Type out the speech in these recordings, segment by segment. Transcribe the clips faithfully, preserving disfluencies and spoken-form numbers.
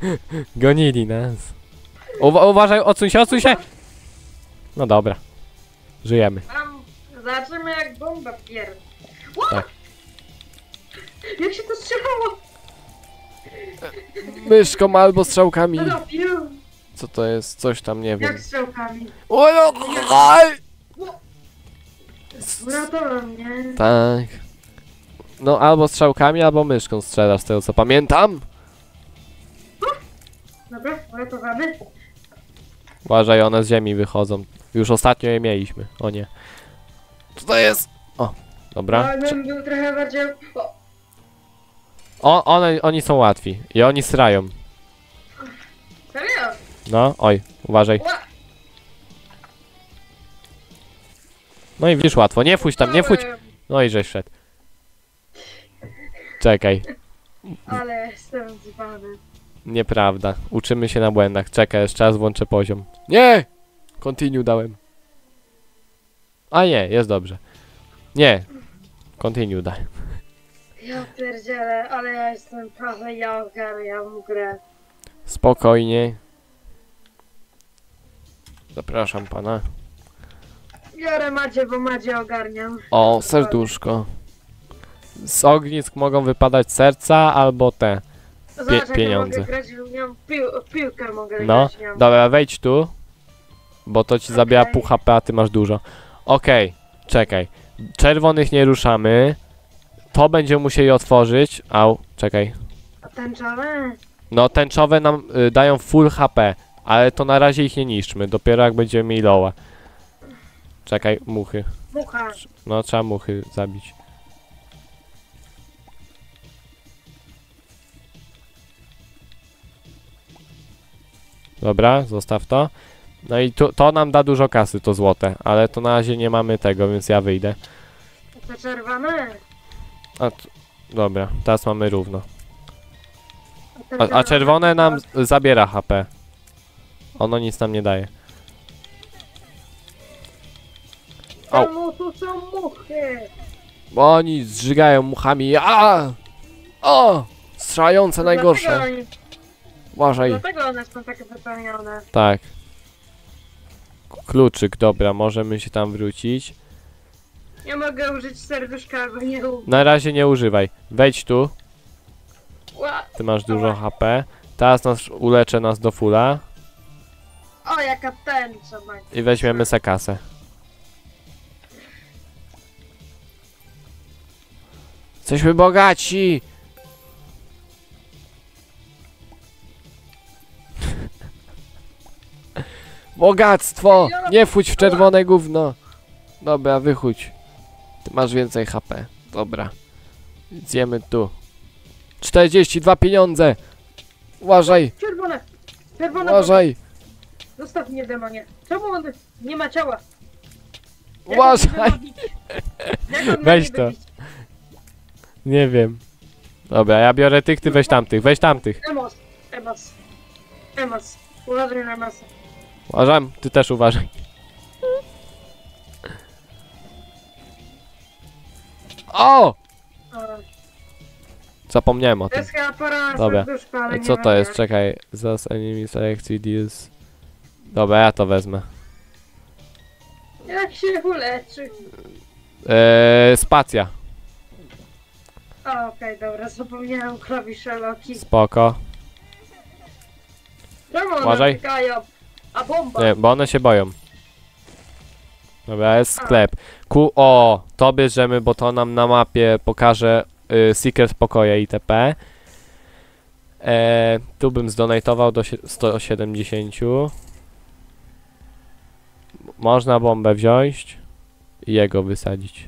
Gonili nas. Uwa uważaj, odsuń się, odsuń się! No dobra. Żyjemy. Mam... Zobaczymy jak bomba pierd... Tak. Jak się to strzelało? Myszką albo strzałkami. Trafił. Co to jest? Coś tam, nie wiem. Jak strzałkami? Oj, Uratował mnie. tak. No albo strzałkami, albo myszką strzelasz, z tego co pamiętam. Dobra, uratowany. Uważaj, one z ziemi wychodzą. Już ostatnio je mieliśmy. O nie. Co to jest? O, dobra. Ale bym był trochę bardziej... O, O, one, oni są łatwi. I oni srają. serio? No, oj, uważaj. Ła! No i widzisz, łatwo. Nie fuć tam, nie fuć. No i żeś szedł. Czekaj. Ale jestem zbany. Nieprawda. Uczymy się na błędach. Czekaj, jeszcze raz włączę poziom. Nie! Continue dałem. A nie, jest dobrze. Nie. Continue dałem. Ja pierdzielę, ale ja jestem prawie, ja ogarniam grę. Spokojnie. Zapraszam pana. Biorę Madzie, bo Madzie ogarniam. O, serduszko. Z ognisk mogą wypadać serca albo te. Zobacz, jak ja pieniądze. mogę grać, nią pił, piłkę mogę No, grać nią. dobra, wejdź tu. Bo to ci zabiera Okej. pół H P, a ty masz dużo. Okej, czekaj. Czerwonych nie ruszamy. To będziemy musieli otworzyć. Au, czekaj. A tęczowe? No, tęczowe nam y, dają full H P, ale to na razie ich nie niszczmy. Dopiero jak będziemy mieli loa. Czekaj, muchy. Mucha. No, trzeba muchy zabić. Dobra, zostaw to. No i tu, to nam da dużo kasy, to złote, ale to na razie nie mamy tego, więc ja wyjdę. Te czerwone? A, t- dobra, teraz mamy równo. te A, a czerwone nam z- zabiera H P. Ono nic nam nie daje. Au. Czemu tu są muchy? Bo oni zżygają muchami. A! O! Strzelające najgorsze. Dlatego, oni, Uważaj. dlatego one są takie wypełnione. Tak. K- Kluczyk, dobra, możemy się tam wrócić. Nie mogę użyć serduszka, bo nie umiem. Na razie nie używaj. Wejdź tu, Ła. ty masz dużo H P. Teraz nas uleczę nas do fulla O, jaka tęcza ma. i weźmiemy se kasę. Jesteśmy bogaci! Bogactwo! Nie wchódź w czerwone gówno! Dobra, wychódź. Ty masz więcej H P. Dobra. Zjemy tu. czterdzieści dwa pieniądze! Uważaj! Czerwone! Czerwone! Uważaj! Zostaw mnie, demonie. Czemu on nie ma ciała? Jak Uważaj! on mnie wybić? Jak on Weź mnie to. wybić? Nie wiem. Dobra, ja biorę tych, ty weź tamtych, weź tamtych. Emos, Emos, Emos. Uważaj na masę. Uważam, ty też uważaj. O! O, Zapomniałem o to tym. jest chyba pora na Dobra. serduszko, ale nie Co to wiem jest? jak. Czekaj. Zas enemy selected deals. Dobra, ja to wezmę. Jak się uleczy? Eee, spacja. O, okej, dobra, zapomniałem klawisze Loki. Spoko. Czemu one Uważaj. uciekają? A bomba? Nie, bo one się boją. Dobra, jest sklep. Ku o, to bierzemy, bo to nam na mapie pokaże y, secret pokoje itp. E, tu bym zdonatował do sie- sto siedemdziesiąt. Można bombę wziąć i jego wysadzić.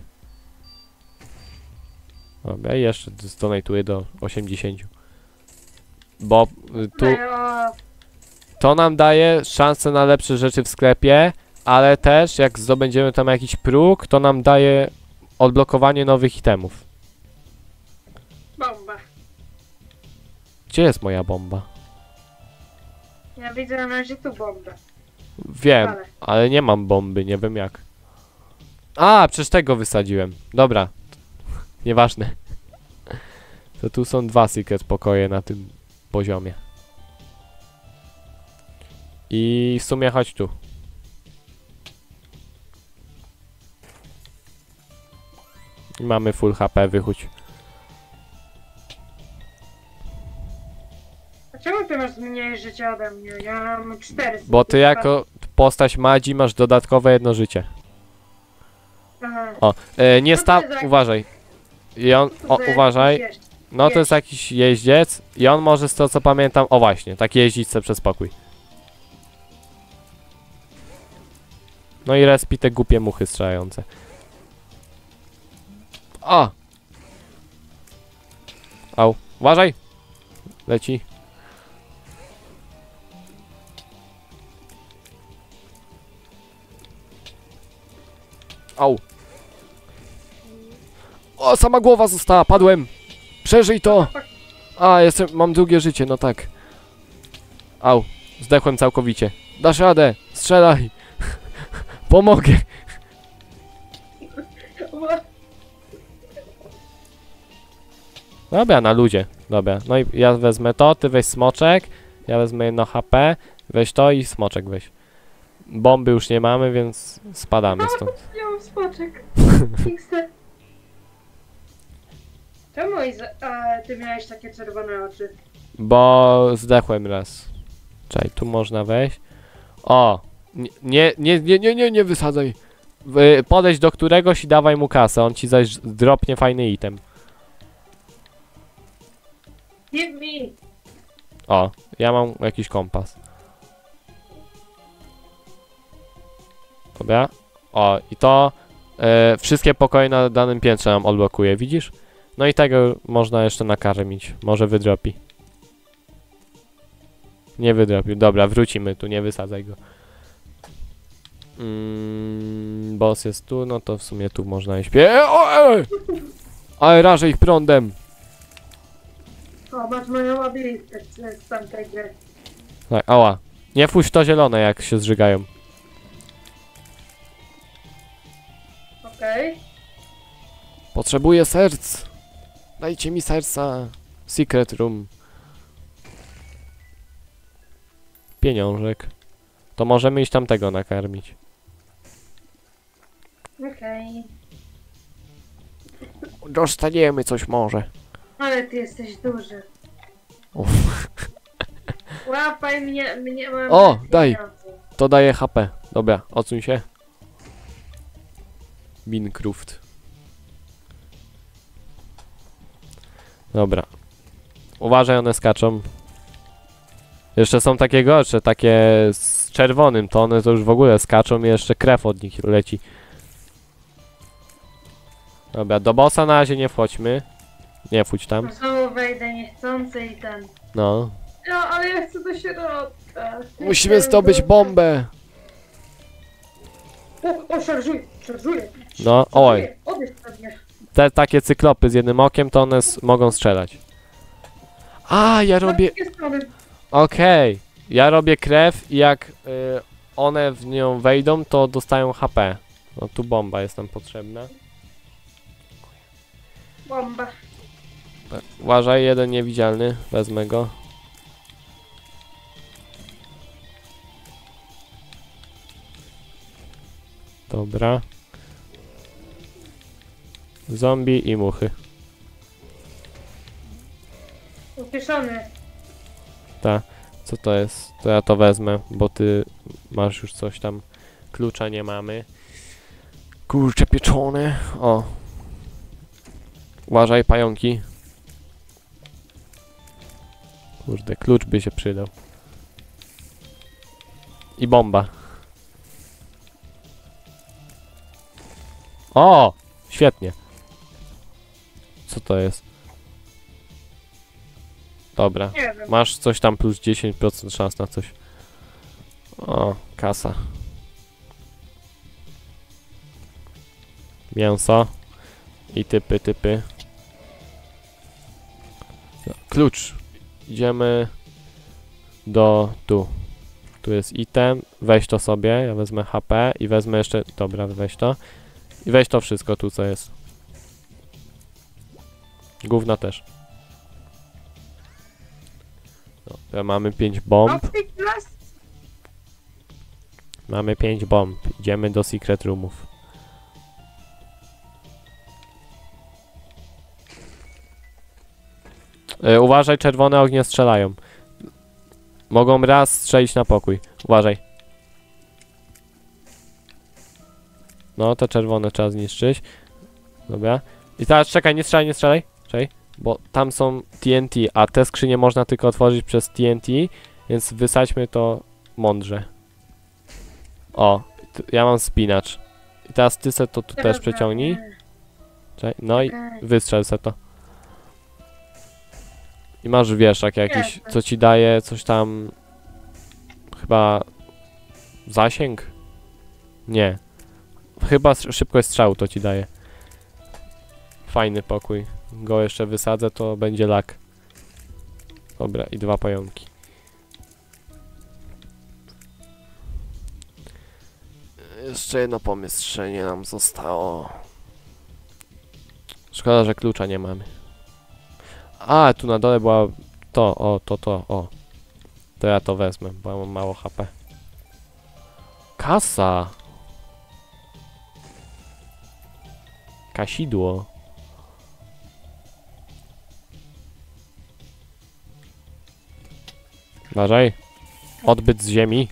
Dobra, i jeszcze zdonatuję do osiemdziesięciu. Bo y, tu Ej, o, to nam daje szansę na lepsze rzeczy w sklepie, ale też jak zdobędziemy tam jakiś próg, to nam daje odblokowanie nowych itemów. bomba. Gdzie jest moja bomba? Ja widzę na razie tu bombę. Wiem, Ale. ale nie mam bomby, nie wiem jak. A, przecież tego wysadziłem. Dobra. Nieważne. To tu są dwa secret pokoje na tym poziomie. I w sumie chodź tu. I mamy full H P, wychódź. A czemu ty masz mniej życia ode mnie? Ja mam cztery. Bo ty jako postać Madzi masz dodatkowe jedno życie. Aha. O, e, nie No to sta... jest jak- Uważaj. I on... Co to O, za uważaj. jakiś jeźdź? No to jest jakiś jeździec i on może z tego co pamiętam... O właśnie, tak jeździć se przez pokój. No i respi te głupie muchy strzelające. O! Au, uważaj! Leci. Au. O, sama głowa została, padłem. Przeżyj to. A, jestem, mam drugie życie, no tak. Au, zdechłem całkowicie. Dasz radę, strzelaj. Pomogę. Dobra, na ludzie. Dobra, no i ja wezmę to, ty weź smoczek. Ja wezmę jedno H P. Weź to i smoczek weź. Bomby już nie mamy, więc spadamy stąd. Ja mam spoczek. Xte. Czemu Iza- a, ty miałeś takie czerwone oczy? Bo zdechłem raz. Czekaj, tu można wejść. O! Nie, nie, nie, nie, nie, nie, nie wysadzaj. Wy- Podejdź do któregoś i dawaj mu kasę, on ci zaś dropnie fajny item. Give me! O, ja mam jakiś kompas. Dobra. O, i to e, wszystkie pokoje na danym piętrze nam odblokuje, widzisz? No i tego można jeszcze nakarmić. Może wydropi. Nie wydropił. Dobra, wrócimy tu, nie wysadzaj go. Mm, boss jest tu, no to w sumie tu można iść. Pie o, e! Ale rażę ich prądem. O, masz moją abilitę z tamtej gry. Tak, ała. Nie wpuść w to zielone, jak się zżygają. Okej. Potrzebuję serc. Dajcie mi serca. Secret room. Pieniążek. To możemy iść tamtego nakarmić. Okej. Dostaniemy coś może. Ale ty jesteś duży. Uff. Łapaj mnie, mnie mam O, pieniądze. daj. To daje H P. Dobra, odsuń się. Minecraft. Dobra. Uważaj, one skaczą. Jeszcze są takie gorsze, takie z czerwonym, to one to już w ogóle skaczą i jeszcze krew od nich leci. Dobra, do bossa na razie nie wchodźmy. Nie wchodź tam. Znowu wejdę niechcący i ten. No. No, ale ja chcę do środka. Musimy zdobyć bombę. O, o, szarżuj, szarżuję. No, oj. Odejdź od mnie. Te takie cyklopy z jednym okiem, to one s- mogą strzelać. A, ja robię... Z drugiej strony. Okej. Ja robię krew i jak y, one w nią wejdą, to dostają H P. No tu bomba jest nam potrzebna. Bomba. Tak, uważaj, jeden niewidzialny. Wezmę go. Dobra. Zombie i muchy. Ucieszony. Co to jest? To ja to wezmę, bo ty masz już coś tam. Klucza nie mamy. Kurcze pieczone. O. Uważaj, pająki. Kurde, klucz by się przydał. I bomba. O! Świetnie. Co to jest? Dobra. Nie wiem. Masz coś tam plus dziesięć procent szans na coś. O, kasa. Mięso. I typy, typy. No, klucz. Idziemy do tu. Tu jest item. Weź to sobie. Ja wezmę H P i wezmę jeszcze... Dobra, weź to. I weź to wszystko tu, co jest. Gówna też. Dobra, mamy pięć bomb. Optic blast. Mamy pięć bomb. Idziemy do secret roomów. Yy, uważaj, czerwone ognie strzelają. Mogą raz strzelić na pokój. Uważaj. No, te czerwone trzeba zniszczyć. Dobra. I teraz czekaj, nie strzelaj, nie strzelaj. Czekaj, bo tam są T N T, a te skrzynie można tylko otworzyć przez T N T, więc wysadźmy to mądrze. O, ja mam spinacz. I teraz ty se to tu też przeciągnij. Czekaj, no i wystrzel se to. I masz wieszak jakiś, co ci daje coś tam... Chyba... Zasięg? Nie. Chyba szybkość strzału to ci daje. Fajny pokój. Go jeszcze wysadzę, to będzie lak. Dobra, i dwa pająki. Jeszcze jedno pomieszczenie nam zostało. Szkoda, że klucza nie mamy. A, tu na dole była to, o, to, to, o. To ja to wezmę, bo ja mam mało H P. Kasa! Kasidło. Uważaj. Odbyt z ziemi.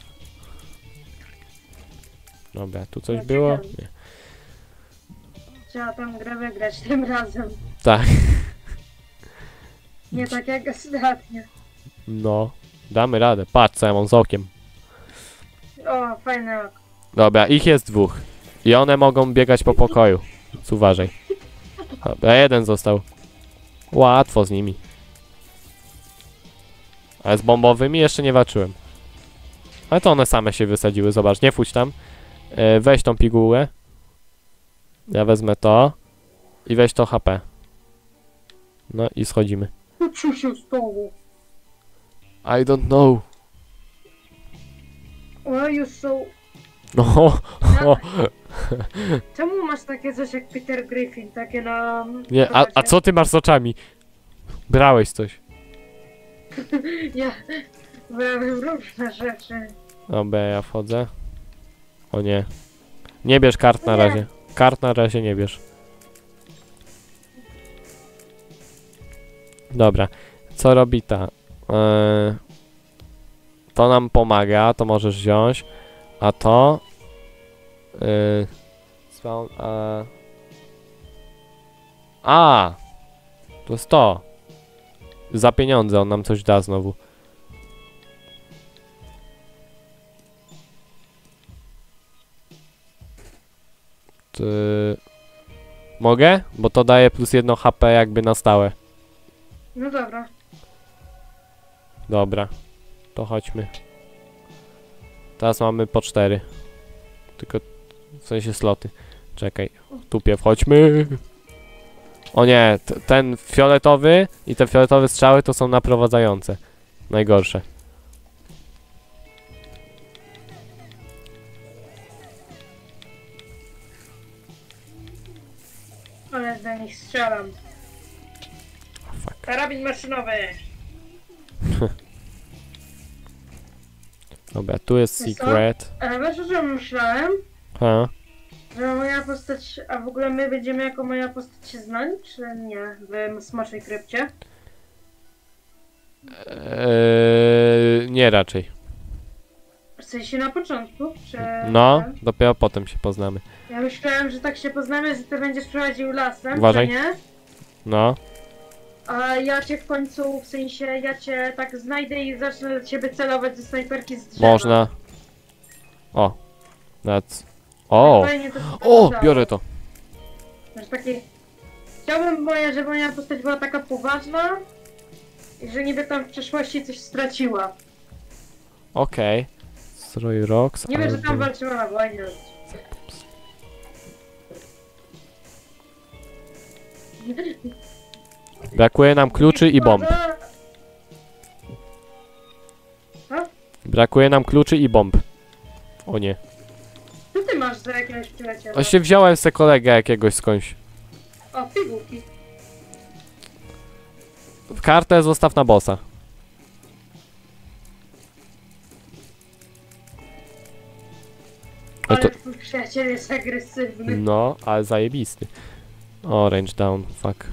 Dobra, tu coś było? Nie. Trzeba tam grę wygrać tym razem. Tak. Nie tak jak ostatnio. No. Damy radę. Patrz, co ja mam z okiem. O, fajne oko. Dobra, ich jest dwóch. I one mogą biegać po pokoju. Więc uważaj. Dobra, jeden został. Łatwo z nimi. Ale z bombowymi jeszcze nie walczyłem. Ale to one same się wysadziły. Zobacz, nie fuć tam. E, weź tą pigułę. Ja wezmę to. I weź to H P. No i schodzimy. Co się stało? I don't know. Why you so... No. No. Czemu masz takie coś jak Peter Griffin? Takie na... Nie, a, a co ty masz z oczami? Brałeś coś. Ja... Brałem różne rzeczy. Dobra, ja wchodzę. O nie. Nie bierz kart na Nie. razie. Kart na razie nie bierz. Dobra. Co robi ta? Eee, to nam pomaga, to możesz wziąć. A to... Eee, spawn, a... a! To jest to. Za pieniądze on nam coś da znowu. Ty... Mogę? Bo to daje plus jedno H P jakby na stałe. No dobra. Dobra. To chodźmy. Teraz mamy po cztery. Tylko w sensie sloty. Czekaj. Tupie, wchodźmy. O nie, t ten fioletowy i te fioletowe strzały to są naprowadzające. Najgorsze. Ale do nich strzelam. Oh, fuck. Karabin maszynowy. Dobra, tu jest Wiesz co? secret. Ale wiesz, o czym myślałem? Ha? Że moja postać... A w ogóle my będziemy jako moja postać się znać, czy nie? W Smacznej Krypcie? Eee, nie raczej. W sensie na początku, czy... No, dopiero potem się poznamy. Ja myślałem, że tak się poznamy, że ty będziesz prowadził lasem, Uważaj. czy nie? No. A ja cię w końcu, w sensie ja cię tak znajdę i zacznę do ciebie celować ze snajperki z drzewa. Można. O. That's... O! Fajnie to się O! wyglądało. Biorę to. Że taki... Chciałbym moja, żeby moja postać była taka poważna i że niby tam w przeszłości coś straciła. Okej. Strój rocks. Nie wiem, że tam albo- walczyła na wojnie. Brakuje nam kluczy i bomb. Co? Brakuje nam kluczy i bomb. O nie. Co ty masz za jakiegoś przyjaciela? Właśnie wziąłem se kolegę jakiegoś skądś. O, pigułki. Kartę zostaw na bossa. Ale Ale to... twój przyjaciel jest agresywny. No, ale zajebisty. Orange down, fuck.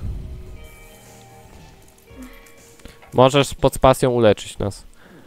Możesz pod spacją uleczyć nas.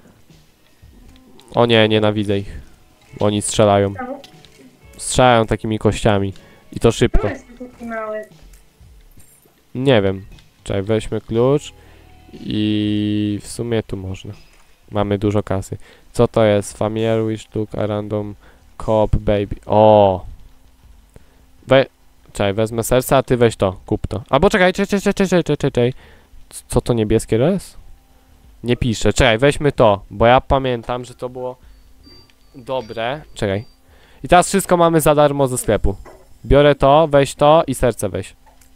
O nie, nienawidzę ich. Oni strzelają. Czemu? Strzelają takimi kościami. I to szybko. Czemu jest taki mały? Nie wiem. Czekaj, weźmy klucz. I w sumie tu można. Mamy dużo kasy. Co to jest? Familiar wish look a random coop baby. O! We... Czekaj, wezmę serce, a ty weź to. Kup to. Albo czekaj, czekaj, czekaj, czekaj, czekaj, czekaj. Co to niebieskie to jest? Nie piszę. Czekaj, weźmy to. Bo ja pamiętam, że to było dobre. Czekaj. I teraz wszystko mamy za darmo ze sklepu. Biorę to, weź to i serce weź.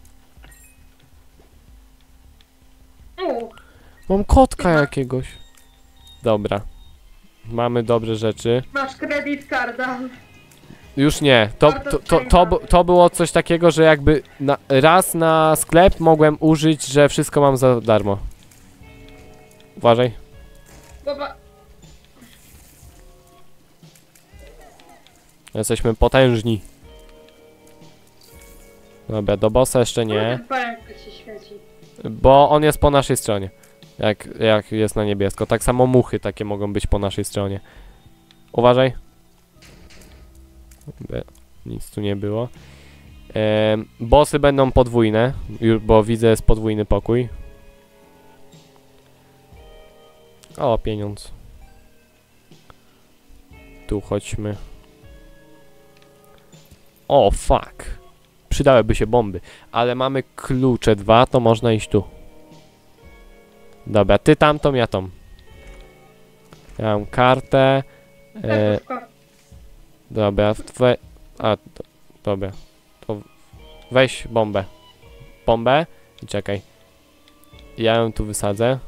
U, Mam kotka jakiegoś. Dobra. Mamy dobre rzeczy. masz kredyt karda. Już nie. To, to, to, to, bu- to było coś takiego, że jakby na, raz na sklep mogłem użyć, że wszystko mam za darmo. Uważaj. Boba. Jesteśmy potężni. Dobra, do bossa jeszcze nie. Ten pająk się świeci. Bo on jest po naszej stronie. Jak, jak jest na niebiesko. Tak samo muchy takie mogą być po naszej stronie. Uważaj. Be, nic tu nie było. Ehm, bossy będą podwójne. Już, bo widzę jest podwójny pokój. O, pieniądz. Tu chodźmy. O, fuck. Przydałyby się bomby. Ale mamy klucze dwa, to można iść tu. Dobra, ty tamtą, ja tą. Ja mam kartę. E, dobra, w twoje... A, do, dobra. To weź bombę. Bombę i czekaj. Ja ją tu wysadzę.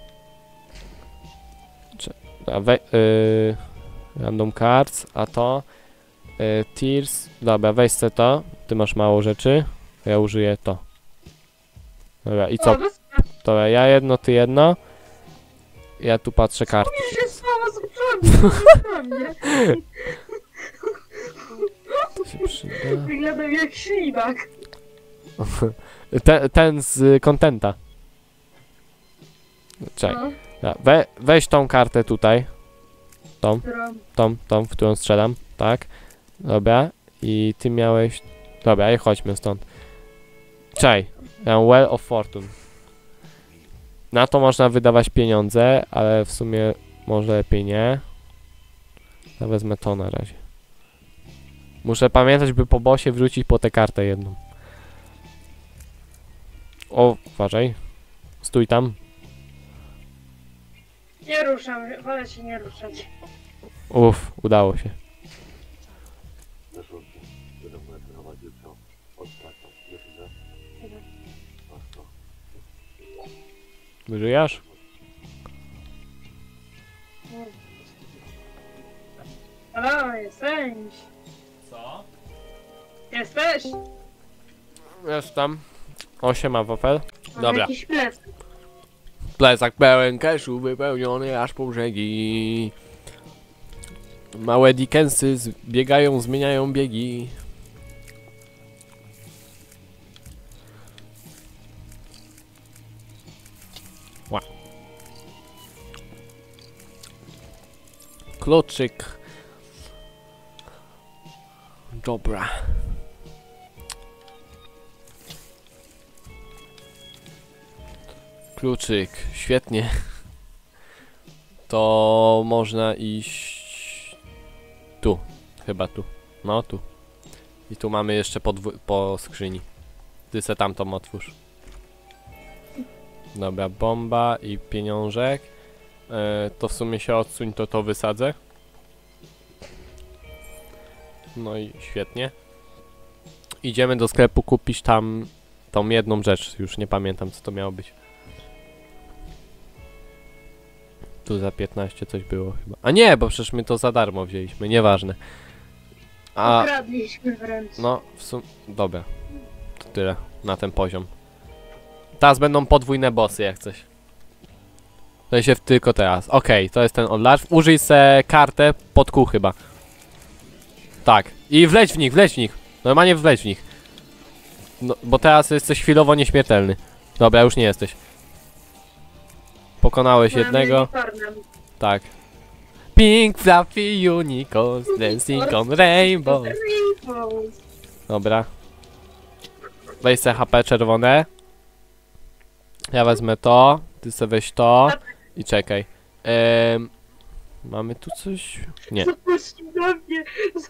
Cze dobra, we, y, random cards, a to... Y, tears. Dobra, weź se to. Ty masz mało rzeczy. Ja użyję to. Dobra, i co? Dobra, ja jedno, ty jedno. Ja tu patrzę karty. Mi się stało z przodu. To się przyda. Wyglądał jak ślimak. Ten, ten z kontenta. Czekaj. No, Ja, we, weź tą kartę tutaj. Tą, którą... tą, tą, w którą strzelam. Tak. Dobra. I ty miałeś... Dobra, i chodźmy stąd. Czekaj. Ja mam Well of Fortune. Na to można wydawać pieniądze, ale w sumie może lepiej nie. Ja wezmę to na razie. Muszę pamiętać, by po bossie wrócić po tę kartę jedną. O, uważaj. Stój tam. Nie ruszam, wolę się nie ruszać. Uff, udało się. Wyżyjasz? Halo, jesteś? Co? Jesteś? Jestem. osiem ma wafel. Mam Dobra. jakiś plecak. Plecak pełen cashew wypełniony aż po brzegi. Małe Dickensy biegają, zmieniają biegi. Ła. Kluczyk. Dobra. Kluczyk, świetnie. To można iść tu, chyba tu. No tu. I tu mamy jeszcze podwó- po skrzyni. Ty se tamtą otwórz. Dobra, bomba i pieniążek. E, to w sumie się odsuń, to to wysadzę. No i świetnie. Idziemy do sklepu kupić tam tą jedną rzecz. Już nie pamiętam, co to miało być. Tu za piętnaście coś było chyba. A nie, bo przecież my to za darmo wzięliśmy, nieważne. A, Ukradliśmy wręcz. no, w sumie... Dobra. To tyle na ten poziom. Teraz będą podwójne bossy jak coś. To się w tylko teraz. Okej, okay, to jest ten odlarw. Użyj se kartę pod kół chyba. Tak. I wleć w nich, wleć w nich. Normalnie wleć w nich. No, bo teraz jesteś chwilowo nieśmiertelny. Dobra, już nie jesteś. Pokonałeś jednego. Tak. Pink fluffy unicorns dancing on rainbow. Dobra. Weź se H P czerwone. Ja wezmę to. Ty se weź to. I czekaj. Ehm, mamy tu coś? Nie. Zapuść do mnie.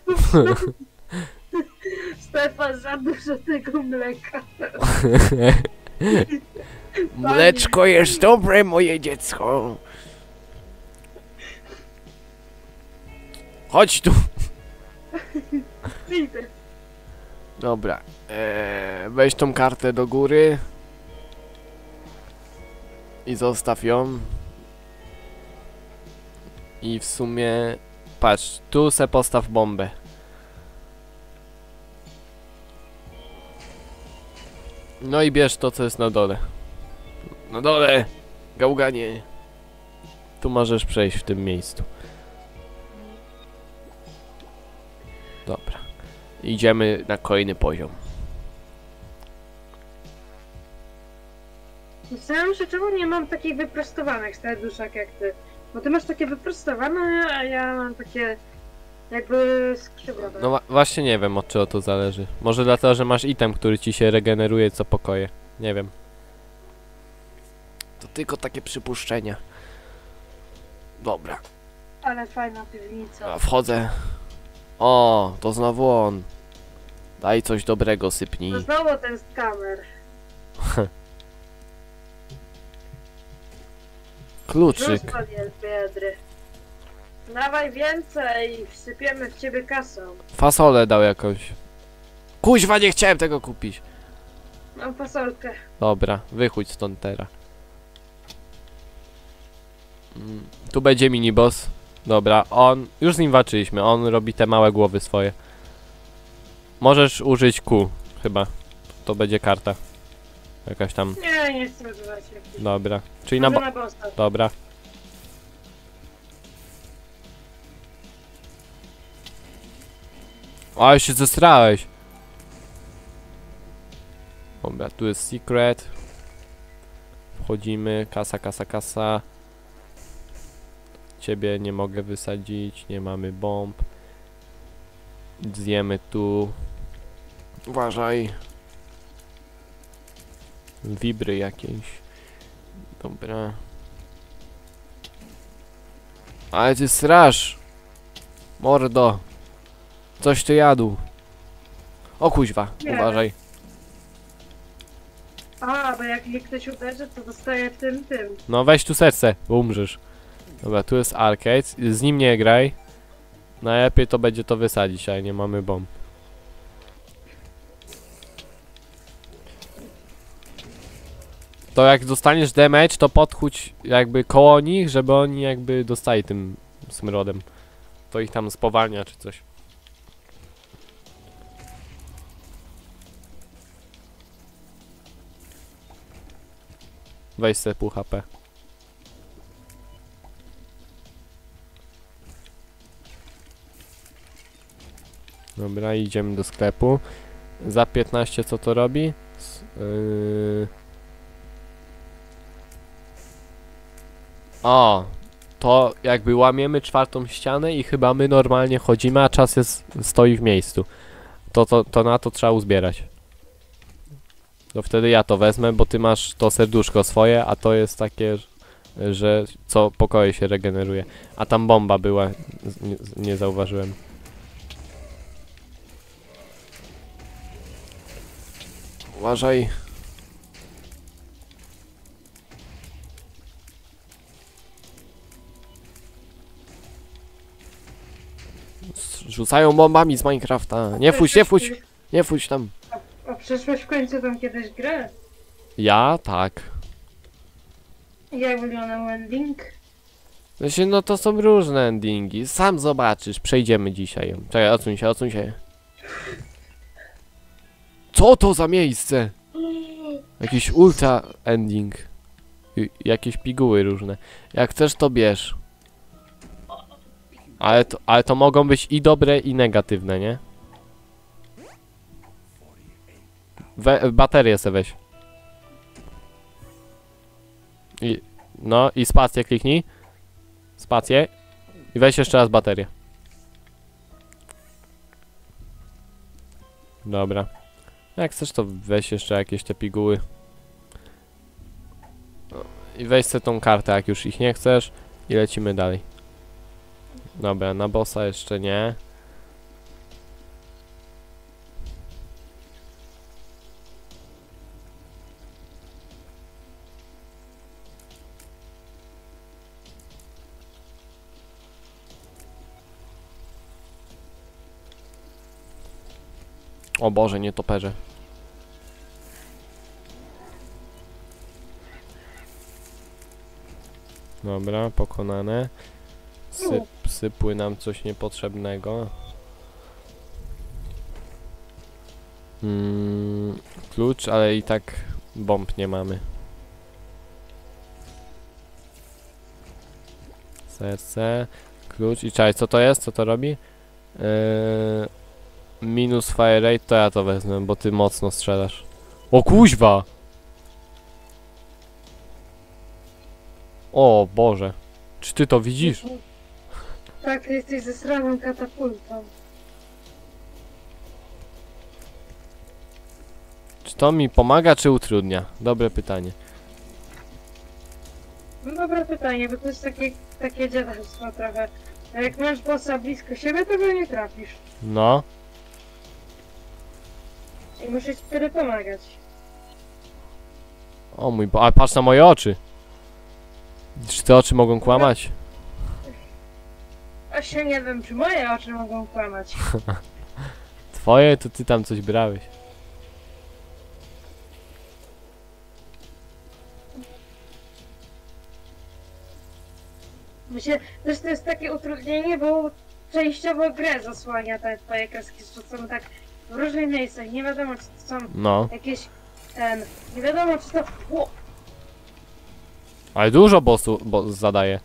Stefan, za dużo tego mleka. Mleczko jest dobre, moje dziecko. Chodź tu. Idę. Dobra. Eee, weź tą kartę do góry. I zostaw ją. I w sumie... Patrz, tu se postaw bombę. No i bierz to, co jest na dole. Na dole! Gałganie! Tu możesz przejść w tym miejscu. Dobra. Idziemy na kolejny poziom. Zastanawiam się, czemu nie mam takich wyprostowanych serduszek jak ty. Bo ty masz takie wyprostowane, a ja mam takie jakby skrzywione. No właśnie nie wiem, od czego to zależy. Może dlatego, że masz item, który ci się regeneruje co pokoje. Nie wiem. To tylko takie przypuszczenia. Dobra. Ale fajna piwnica. A, wchodzę. O, to znowu on. Daj coś dobrego, sypnij. To znowu ten skamer. Kluczyk. Rzuć pan jest biedry. Dawaj więcej, wsypiemy w ciebie kasą. Fasolę dał jakąś. Kuźwa, nie chciałem tego kupić. Mam fasolkę. Dobra, wychódź stąd teraz. Mm, tu będzie miniboss. Dobra, on... Już z nim walczyliśmy, on robi te małe głowy swoje. Możesz użyć Q, chyba. To będzie karta. Jakaś tam... Nie, nie chcę używać. Dobra. Czyli na... Może Bo na bossa. dobra. O, się zestrałeś. Dobra, tu jest secret. Wchodzimy, kasa, kasa, kasa. Ciebie nie mogę wysadzić, nie mamy bomb. Zjemy tu. Uważaj. Wibry jakieś. Dobra. Ale ty straż. Mordo. Coś tu jadł. O kuźwa, Nie. uważaj. A, bo jak mnie ktoś uderzy, to dostaje tym, tym. No weź tu serce, bo umrzesz. Dobra, tu jest arcade. Z nim nie graj. Najlepiej to będzie to wysadzić, ale nie mamy bomb. To jak dostaniesz damage, to podchódź jakby koło nich, żeby oni jakby dostali tym smrodem. To ich tam spowalnia czy coś. Weź sobie pół H P. Dobra, idziemy do sklepu. Za piętnaście co to robi? S yy... O! To jakby łamiemy czwartą ścianę i chyba my normalnie chodzimy, a czas jest, stoi w miejscu. To, to, to na to trzeba uzbierać. To wtedy ja to wezmę, bo ty masz to serduszko swoje, a to jest takie, że co pokoje się regeneruje. A tam bomba była, nie, nie zauważyłem. Uważaj. Rzucają bombami z Minecrafta. Nie fuć, nie fuć, nie fuć tam. A przeszłeś w końcu tam kiedyś grę? Ja? Tak. I jak wyglądał ending? Znaczy, no to są różne endingi. Sam zobaczysz, przejdziemy dzisiaj. Czekaj, odsuń się, odsuń się. Co to za miejsce? Jakiś ultra ending. I jakieś piguły różne. Jak chcesz, to bierz. Ale to, ale to mogą być i dobre, i negatywne, nie? We, baterię se weź. I, no i spację kliknij. Spację. I weź jeszcze raz baterię. Dobra. Jak chcesz, to weź jeszcze jakieś te piguły. I weź sobie tą kartę, jak już ich nie chcesz. I lecimy dalej. Dobra, na bossa jeszcze nie. O Boże, nie toperze. Dobra, pokonane. Syp, sypły nam coś niepotrzebnego. Mm, klucz, ale i tak bomb nie mamy. Serce, klucz i czaj, co to jest? Co to robi? Yy, minus fire rate, to ja to wezmę, bo ty mocno strzelasz. O kuźwa! O Boże, czy ty to widzisz? Tak, ty jesteś ze sraną katapultą. Czy to mi pomaga, czy utrudnia? Dobre pytanie. No dobre pytanie, bo to jest takie, takie dziadostwo trochę. A jak masz bossa blisko siebie, to go nie trafisz. No. I muszę ci wtedy pomagać. O mój Bo... Ale patrz na moje oczy. Czy te oczy mogą kłamać? A się nie wiem, czy moje oczy mogą kłamać. Twoje, to ty tam coś brałeś. Myślę, też to jest takie utrudnienie, bo częściowo grę zasłania te twoje kreski, że są tak w różnych miejscach. Nie wiadomo, czy to są No. jakieś ten... Nie wiadomo, czy to... O! Ale dużo bossu bo zadaje.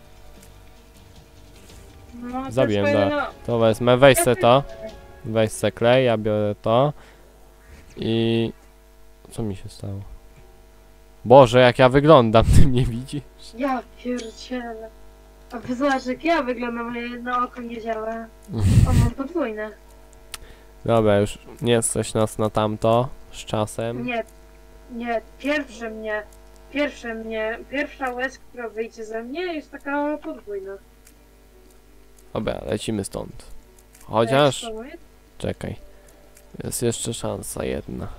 No, to Zabiję, jest fajne, da. no. To wezmę, weź se to. Weź se klej, ja biorę to. I... Co mi się stało? Boże, jak ja wyglądam, ty mnie widzisz? Ja pierdzielę. A wy zobacz, jak ja wyglądam, moje jedno oko nie działa. O, mam podwójne. Dobra, już nie stać nas na tamto z czasem. Nie, nie, pierwsze mnie, pierwsze mnie, pierwsza łez, która wyjdzie ze mnie, jest taka podwójna. Dobra, lecimy stąd. Chociaż... Jak to jest? Czekaj. Jest jeszcze szansa jedna.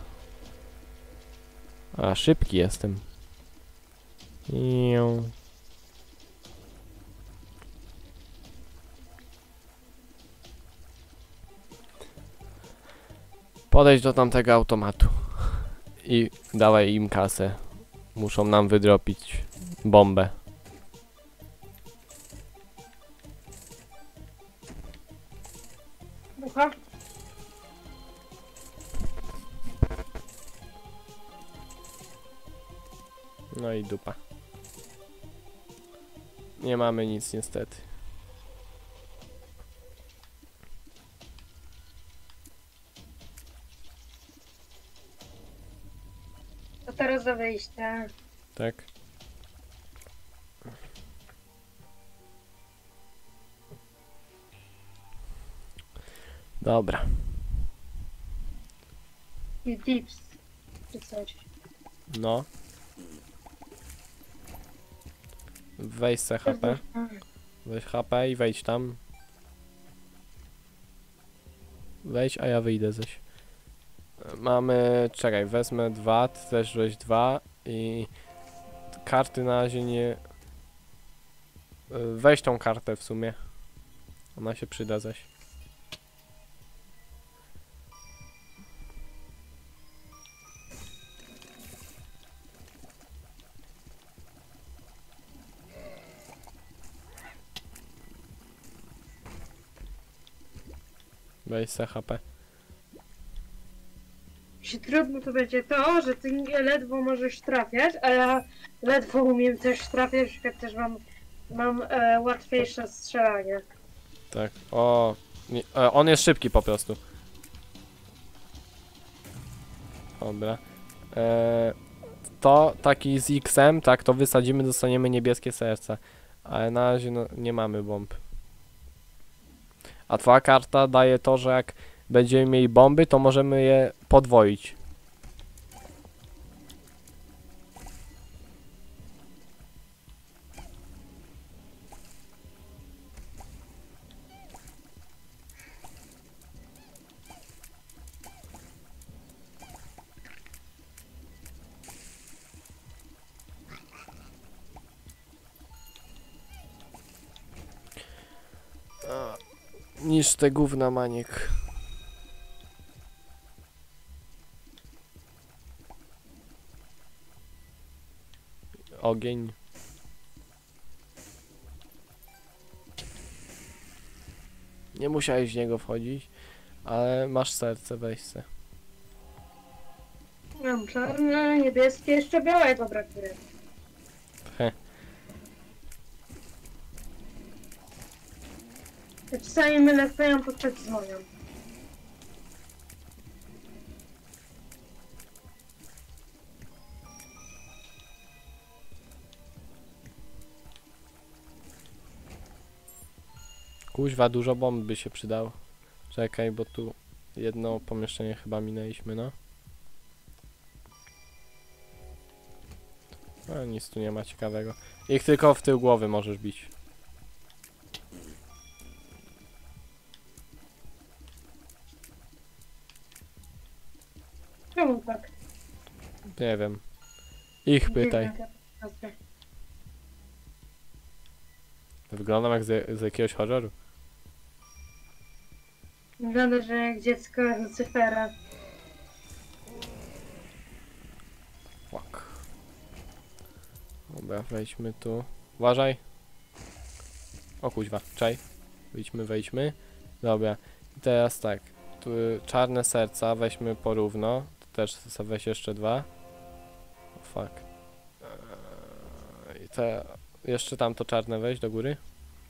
A, szybki jestem. Iu. Podejdź do tamtego automatu. I dawaj im kasę. Muszą nam wydropić bombę. Bucha? No i dupa. Nie mamy nic niestety. To teraz do wyjścia. Tak? Dobra. I dips. Czy coś. No. Weź se H P. Weź H P i wejdź tam. Wejdź, a ja wyjdę zaś. Mamy... Czekaj, wezmę dwa, ty też weź dwa i... Karty na razie nie... Weź tą kartę w sumie. Ona się przyda zaś. Weź se H P. Jeśli trudno to będzie to, że ty nie- ledwo możesz trafiać, a ja ledwo umiem też trafiać, na przykład też mam, mam e, łatwiejsze strzelanie. Tak, o... Nie, e, on jest szybki po prostu. Dobra. E, to taki z X-em, tak, to wysadzimy, dostaniemy niebieskie serca. Ale na razie no, nie mamy bomb. A twoja karta daje to, że jak będziemy mieli bomby, to możemy je podwoić. Niż te gówna, Maniek. Ogień. Nie musiałeś w niego wchodzić, ale masz serce, weź se. Mam czarne, niebieskie, jeszcze białego brakuje. He. Ja czasami mylę twoją postać z moją. Kuźwa, dużo bomb by się przydało. Czekaj, bo tu jedno pomieszczenie chyba minęliśmy, no. No nic tu nie ma ciekawego. Ich tylko w tył głowy możesz bić. Czemu tak? Nie wiem. Ich pytaj. Wyglądam jak z, z jakiegoś horroru. Wygląda, że jak dziecko Lucyfera. Fuck. Dobra, wejdźmy tu. Uważaj. O kuźwa, czaj. Wejdźmy, wejdźmy. Dobra. I teraz tak. Tu czarne serca weźmy porówno. Tu też sobie weź jeszcze dwa. O fuck. Eee, I te... Jeszcze tamto czarne weź do góry.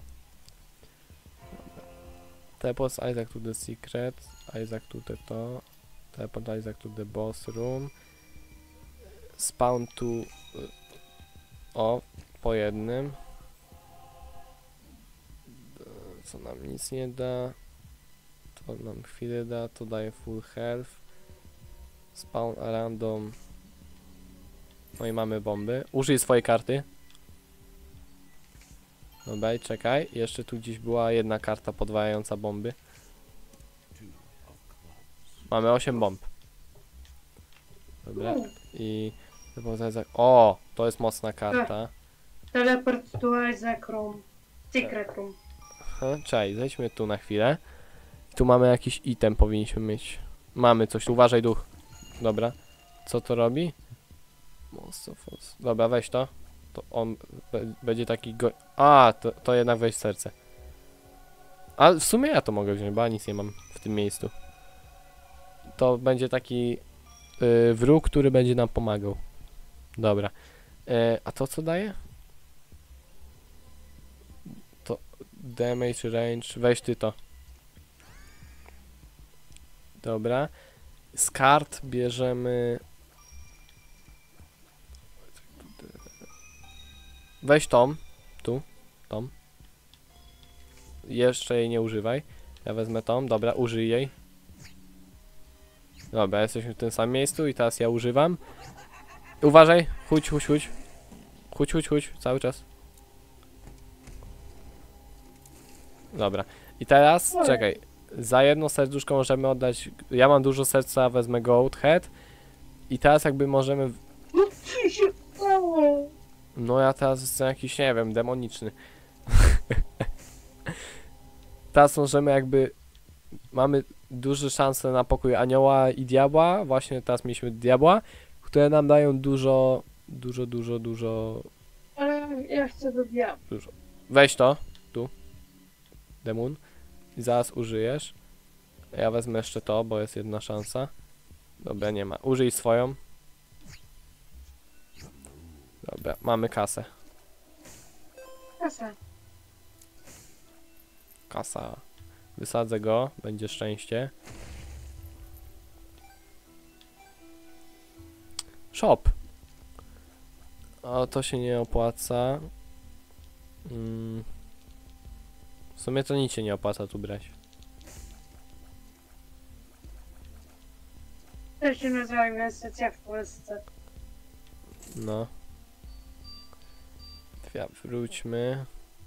Teleport Isaac to the secret. Isaac to the to. Teleport Isaac to the boss room. Spawn to... O, po jednym. Co nam nic nie da. To nam chwilę da, to daje full health. Spawn a random. No i mamy bomby. Użyj swojej karty. Dobra, i czekaj. Jeszcze tu gdzieś była jedna karta podwajająca bomby. Mamy osiem bomb. Dobra. I... O! To jest mocna karta. Teleport to Isaac Room. Secret Room. Aha, czekaj, zejdźmy tu na chwilę. Tu mamy jakiś item, powinniśmy mieć. Mamy coś, uważaj duch. Dobra. Co to robi? Dobra, weź to. To on będzie taki go... A, to, to jednak weź serce. A w sumie ja to mogę wziąć, bo ja nic nie mam w tym miejscu. To będzie taki yy, wróg, który będzie nam pomagał. Dobra. Yy, a to co daje? To damage, range. Weź ty to. Dobra. Z kart bierzemy... Weź tą. Tu. Tą. Jeszcze jej nie używaj. Ja wezmę tą. Dobra, użyj jej. Dobra, jesteśmy w tym samym miejscu i teraz ja używam. Uważaj. Chudź, chudź, chudź. Chudź, chudź, chudź. Cały czas. Dobra. I teraz, czekaj. Za jedno serduszko możemy oddać... Ja mam dużo serca, wezmę Goat Head. I teraz jakby możemy... Co się stało? No ja teraz jestem jakiś, nie wiem, demoniczny. Teraz możemy jakby... Mamy duże szanse na pokój anioła i diabła. Właśnie teraz mieliśmy diabła, które nam dają dużo, dużo, dużo, dużo... Ale ja chcę do diabła. Dużo. Weź to, tu. Demon. I zaraz użyjesz. Ja wezmę jeszcze to, bo jest jedna szansa. Dobra, nie ma. Użyj swoją. Dobra, mamy kasę. Kasa. kasa. Wysadzę go, będzie szczęście. Shop. O, to się nie opłaca. Mm. W sumie to nic się nie opłaca tu brać. To się nazywa inwestycja w Polsce. No. Dwa, wróćmy.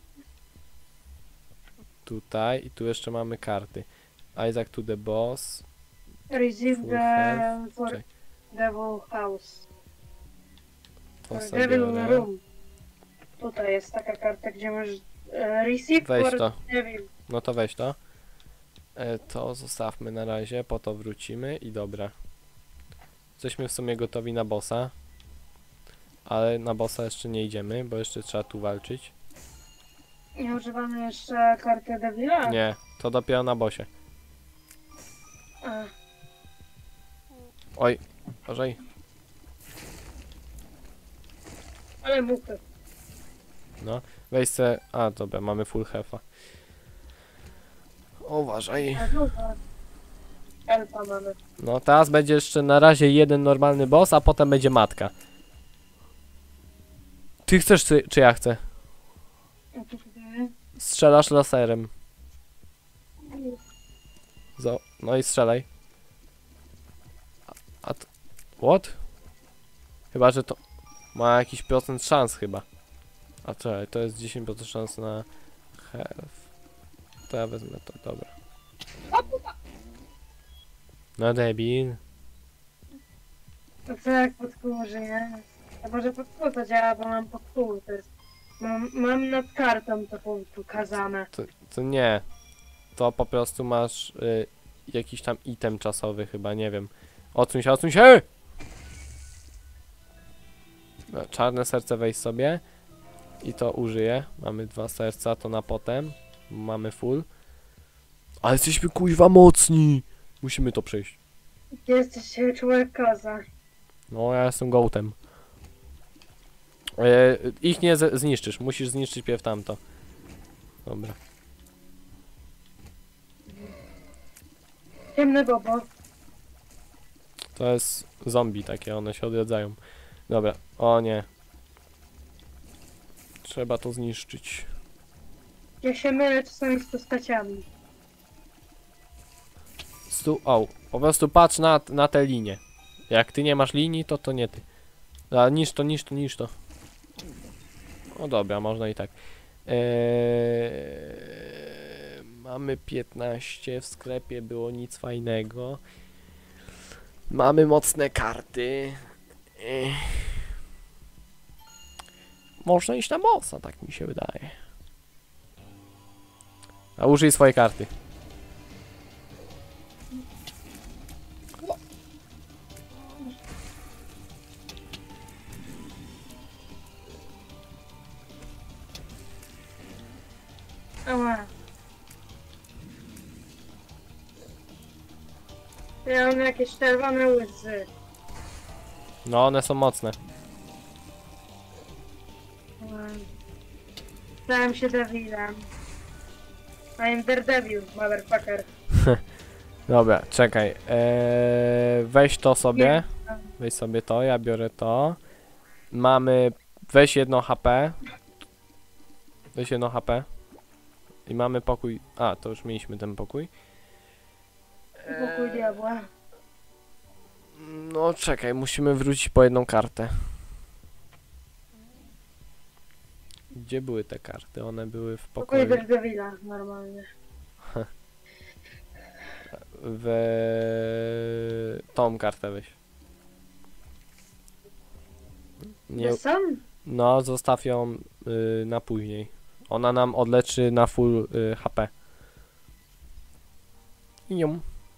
Tutaj i tu jeszcze mamy karty. Isaac to the boss. Receive Full the health. for Czekaj, Devil House. to For sobie Devil biorę. Room. Tutaj jest taka karta, gdzie możesz e, receive Weź for to. Devil. No to weź to. E, to zostawmy na razie, po to wrócimy i dobra. Jesteśmy w sumie gotowi na bossa. Ale na bossa jeszcze nie idziemy, bo jeszcze trzeba tu walczyć. Nie używamy jeszcze karty Devila? Nie, to dopiero na bossie. A, Oj, uważaj. ale muchy. No, weź se... A, dobra, mamy full health'a. Uważaj. A dużo. Elfa mamy. No, teraz będzie jeszcze na razie jeden normalny boss, a potem będzie matka. Ty chcesz, czy, czy ja chcę? Strzelasz laserem. Zo no i strzelaj. A, a to... What? Chyba, że to... Ma jakiś procent szans chyba. A czekaj, to jest dziesięć procent szans na health. To ja wezmę to, dobra. No debil. To co jak pod kół żyje? To może pod kół to działa, bo mam pod kół. To jest... Mam, mam nad kartą to po- pokazane. To, to nie. To po prostu masz y, jakiś tam item czasowy chyba, nie wiem. Odsuń się, odsuń się! No, czarne serce weź sobie. I to użyję. Mamy dwa serca, to na potem. Mamy full. Ale jesteśmy kuźwa mocni! Musimy to przejść. Ty jesteś człowiek koza. No, ja jestem gołtem. E, ich nie z zniszczysz, musisz zniszczyć pierw tamto. Dobra. Ciemne bobo. To jest zombie takie, one się odradzają. Dobra, o nie. Trzeba to zniszczyć. Ja się mylę czasami z postaciami. Stu o, po prostu patrz na, na te linie. Jak ty nie masz linii, to to nie ty. A, niż to, niż to, niż to. O dobra, można i tak. Eee, mamy piętnaście, w sklepie było nic fajnego. Mamy mocne karty. Eee. Można iść na bossa, tak mi się wydaje. A użyj swojej karty. Ała. Ja mam jakieś czerwone łzy. No, one są mocne. Ała. Stałem się Devilem. I'm Daredevil, motherfucker. Dobra, czekaj. Eee, weź to sobie. Weź sobie to, ja biorę to. Mamy... Weź jedno H P. Weź jedno H P. I mamy pokój... A, to już mieliśmy ten pokój. Pokój diabła. No czekaj, musimy wrócić po jedną kartę. Gdzie były te karty? One były w Pokój pokoju... Daredevila, normalnie. W... Tą kartę weź. Nie... Nie. Sam? No, zostaw ją y, na później. Ona nam odleczy na full y, H P. I ją.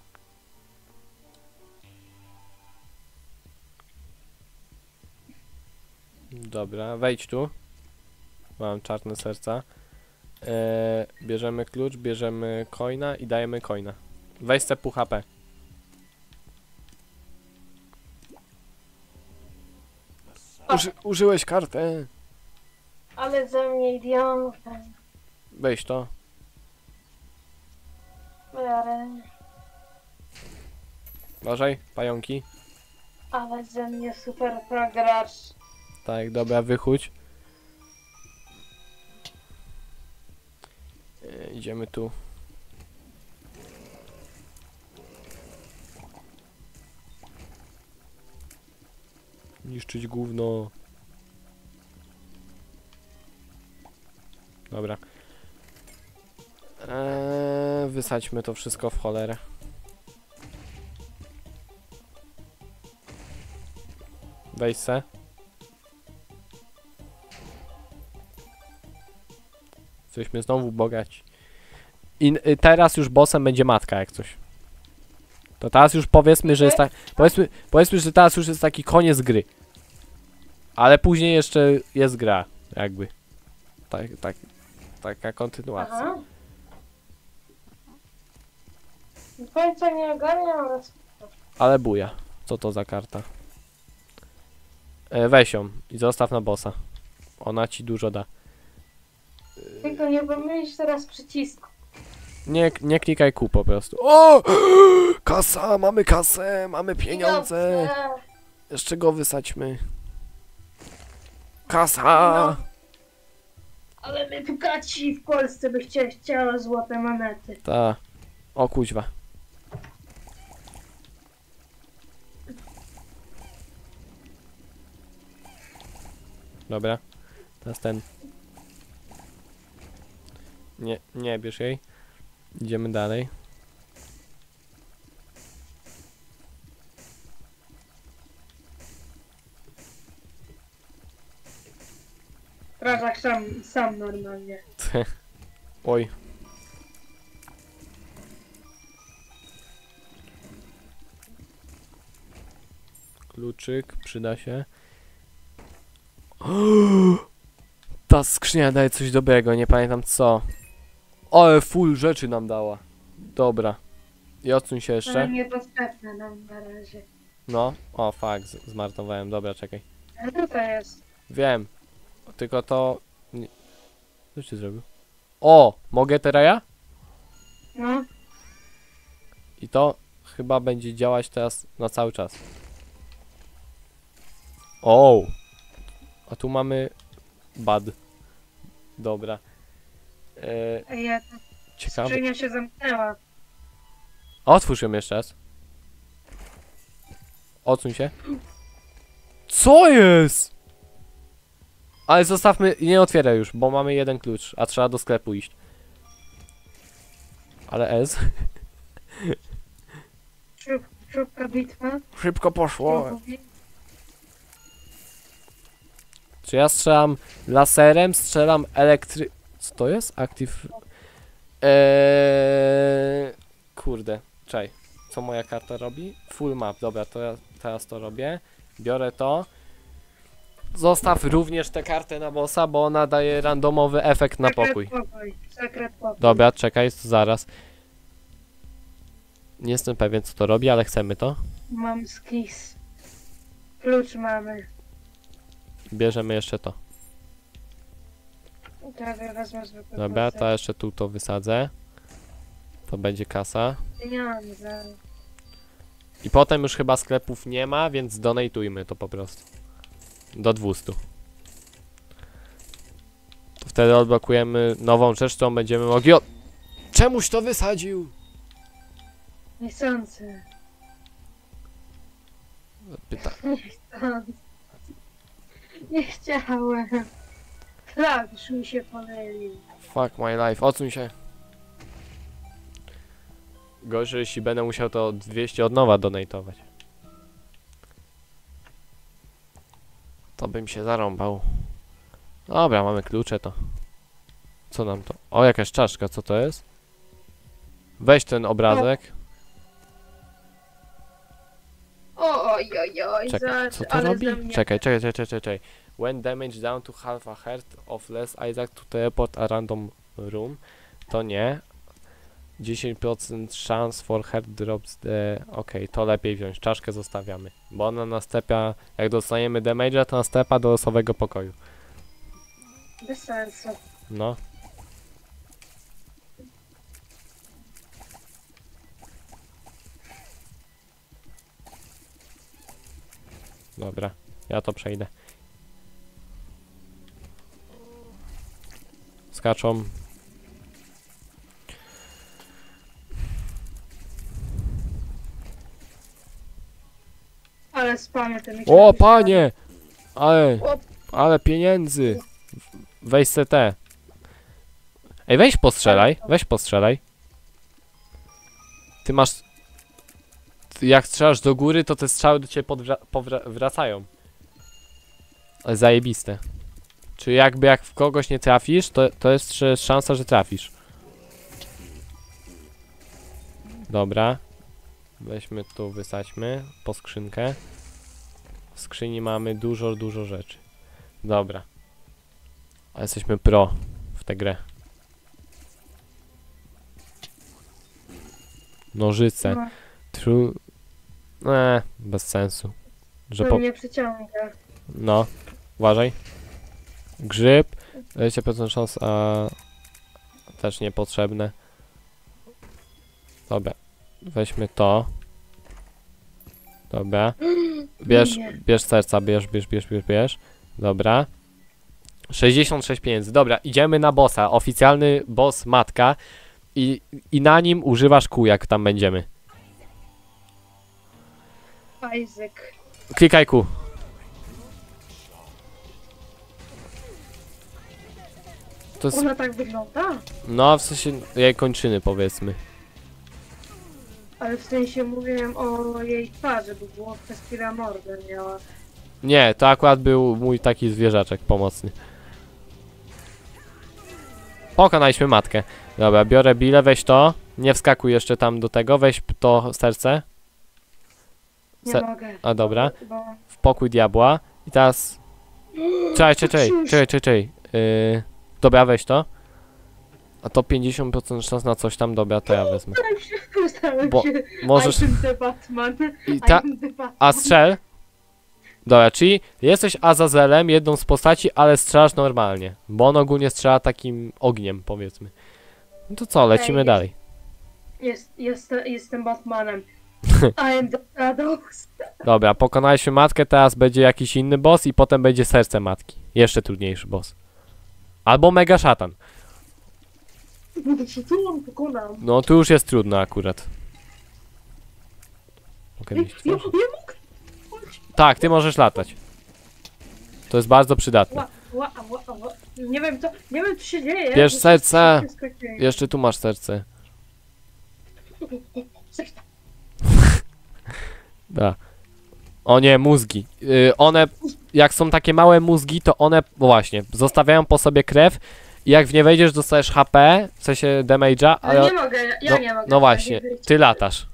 Dobra, wejdź tu. Mam czarne serca. E, bierzemy klucz, bierzemy coina i dajemy coina. Weź se pół H P. Uży, użyłeś kartę. Ale za mnie idiota. Weź to. Uważaj, pająki. Ale ze mnie super gracz. Tak, dobra, wychódź. E, idziemy tu. Niszczyć gówno. Dobra. Eee, wysadźmy to wszystko w cholerę. Weź se. Jesteśmy znowu bogaci. I y, teraz już bossem będzie matka jak coś. To teraz już powiedzmy, że jest tak. Powiedzmy, powiedzmy, że teraz już jest taki koniec gry. Ale później jeszcze jest gra, jakby. Tak, tak, taka kontynuacja. Aha. Do końca nie ogarniam, ale... Ale buja. Co to za karta? E, weź ją i zostaw na bossa. Ona ci dużo da. Tylko nie pomylisz teraz przycisku. Nie, nie klikaj kół po prostu. O! Kasa! Mamy kasę! Mamy pieniądze! Dobrze. Jeszcze go wysadźmy. Kasa! Ale my bogaci w Polsce by chcia, chciała złote monety. Ta. O kuźwa. Dobra. Teraz ten. Nie, nie bierz jej. Idziemy dalej. Strażak sam, sam normalnie. Oj. Kluczyk, przyda się. Ta skrzynia daje coś dobrego, nie pamiętam co. Ale full rzeczy nam dała. Dobra. I odsuń się Ale jeszcze. niedostępne nam na razie. No. O, fuck, z- zmarnowałem. Dobra, czekaj. Ale tutaj jest. Wiem. Tylko to... Nie. Co ci zrobił? O! Mogę teraz ja? No. I to chyba będzie działać teraz na cały czas. O! A tu mamy... Bad. Dobra. Eee, Ej, ja, ciekawe. skrzynia się zamknęła. Otwórz ją jeszcze raz. Odsuń się. Co jest? Ale zostawmy, nie otwieraj już, bo mamy jeden klucz, a trzeba do sklepu iść. Ale S. Szub, szybka bitwa. Szybko poszło. Próbuję. Czy ja strzelam laserem, strzelam elektry... Co to jest? Active... Eee... Kurde, czekaj. Co moja karta robi? Full map, dobra, to ja teraz to robię. Biorę to. Zostaw również tę kartę na bossa, bo ona daje randomowy efekt na Sekret pokój. pokój. Sekret pokój. Dobra, czekaj, zaraz. Nie jestem pewien co to robi, ale chcemy to. Mam skis. Klucz mamy. Bierzemy jeszcze to. Teraz ja wezmę zwykły Dobra, pasek. to jeszcze tu to wysadzę. To będzie kasa. Pieniądze. I potem już chyba sklepów nie ma, więc donatujmy to po prostu. Do dwieście. To wtedy odblokujemy nową rzecz, którą będziemy mogli od... Czemuś to wysadził? Niechcący. Pyta. Niechcący. Nie chciałem. Klawisz mi się pomylił. Fuck my life, odsuń się. Gorzej, jeśli będę musiał to dwieście od nowa donatować. To bym się zarąbał. Dobra, mamy klucze to. Co nam to? O, jakaś czaszka, co to jest? Weź ten obrazek. Oj, oj, oj. Czekaj, za- co to ale robi? ze mnie- Czekaj, czekaj, czekaj, czekaj, czekaj. When damage down to half a heart of less Isaac to teleport a random room. To nie. dziesięć procent chance for heart drops the... Okej, to lepiej wziąć. Czaszkę zostawiamy. Bo ona następia... Jak dostaniemy damage'a, to następia do losowego pokoju. Bez sensu. No. Dobra, ja to przejdę. Skaczą. Ale spamię ten O, panie! Ale, O. ale pieniędzy. Weź se te. Ej, weź postrzelaj, weź postrzelaj. Ty masz... Ty jak strzelasz do góry, to te strzały do ciebie powracają. Ale zajebiste. Czyli jakby jak w kogoś nie trafisz, to, to jest szansa, że trafisz. Dobra. Weźmy tu, wysadźmy po skrzynkę. W skrzyni mamy dużo, dużo rzeczy. Dobra. A jesteśmy pro w tę grę. Nożyce. No, True. Eee, bez sensu. Że to po... mnie przyciąga. No. Uważaj. Grzyb. dwadzieścia procent szans, a... Też niepotrzebne. Dobra. Weźmy to. Dobra. Bierz, Nie. bierz serca, bierz, bierz, bierz, bierz, bierz. Dobra. sześćdziesiąt sześć pieniędzy. Dobra, idziemy na bossa. Oficjalny boss matka. I, I na nim używasz kół, jak tam będziemy. Isaac. Klikaj kół. To jest... Ona tak wygląda? No, w sensie jej kończyny, powiedzmy. Ale w sensie mówiłem o jej twarzy, bo było Festira mordę miała. Nie, to akurat był mój taki zwierzaczek pomocny. Pokonaliśmy matkę. Dobra, biorę bilę, weź to. Nie wskakuj jeszcze tam do tego, weź to serce. Nie Se mogę. A dobra. Bo... W pokój diabła. I teraz... Czekaj, czekaj, czekaj, czekaj, czekaj. Yy... Dobra, weź to. A to pięćdziesiąt procent szans na coś tam, dobra, to ja wezmę. Stałem Bo się. możesz... I am the Batman. I ta... I am the Batman. A strzel? Dobra, czyli jesteś Azazelem, jedną z postaci, ale strzelasz normalnie. Bo on ogólnie strzela takim ogniem, powiedzmy. No to co, lecimy Ej, dalej. Jest, jest, jestem Batmanem. I am the Shadows. Dobra, pokonaliśmy matkę, teraz będzie jakiś inny boss i potem będzie serce matki. Jeszcze trudniejszy boss. Albo mega szatan. Co on pokonał? No tu już jest trudno akurat. Mogę Ja, mieć ja, ja twarz? mogę. Tak, ty możesz latać. To jest bardzo przydatne. Ła, ła, ła, ła. Nie wiem co, nie wiem co się dzieje. Bierz bo serce. wszystko dzieje. Jeszcze tu masz serce. Serce. Da. O nie, mózgi. Yy, one, jak są takie małe mózgi, to one, no właśnie, zostawiają po sobie krew i jak w nie wejdziesz, dostajesz H P, w sensie damage'a, Ale ale... nie mogę, ja, ja no, nie mogę. no właśnie, tak być. ty latasz.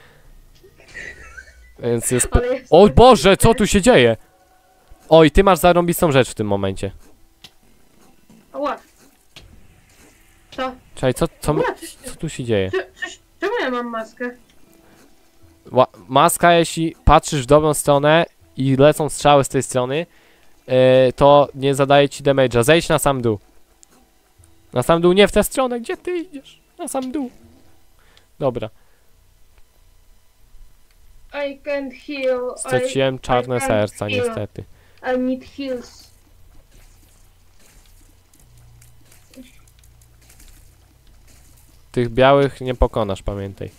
Więc jest... Po... Ale jest- O Boże, co tu się dzieje? Oj, ty masz zarąbistą rzecz w tym momencie. Ła. Co? Czekaj, co, co, my- Ła, coś, co tu się dzieje? coś, coś, czemu ja mam maskę? Ła maska, jeśli patrzysz w dobrą stronę i lecą strzały z tej strony, yy, to nie zadaje ci damage'a. Zejdź na sam dół. Na sam dół, nie w tę stronę, gdzie ty idziesz? Na sam dół. Dobra, I can't heal. straciłem czarne I can't serca, heal. niestety. I need heals. Tych białych nie pokonasz, pamiętaj.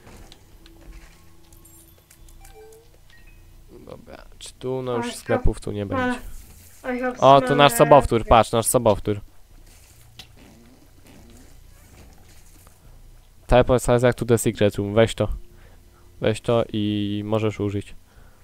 Dobra, czy tu, no już Ach, sklepów tu nie będzie. I have O, tu smell nasz sobowtór, everything. patrz, nasz sobowtór. Teleport size jak to the secret room, weź to. Weź to i możesz użyć.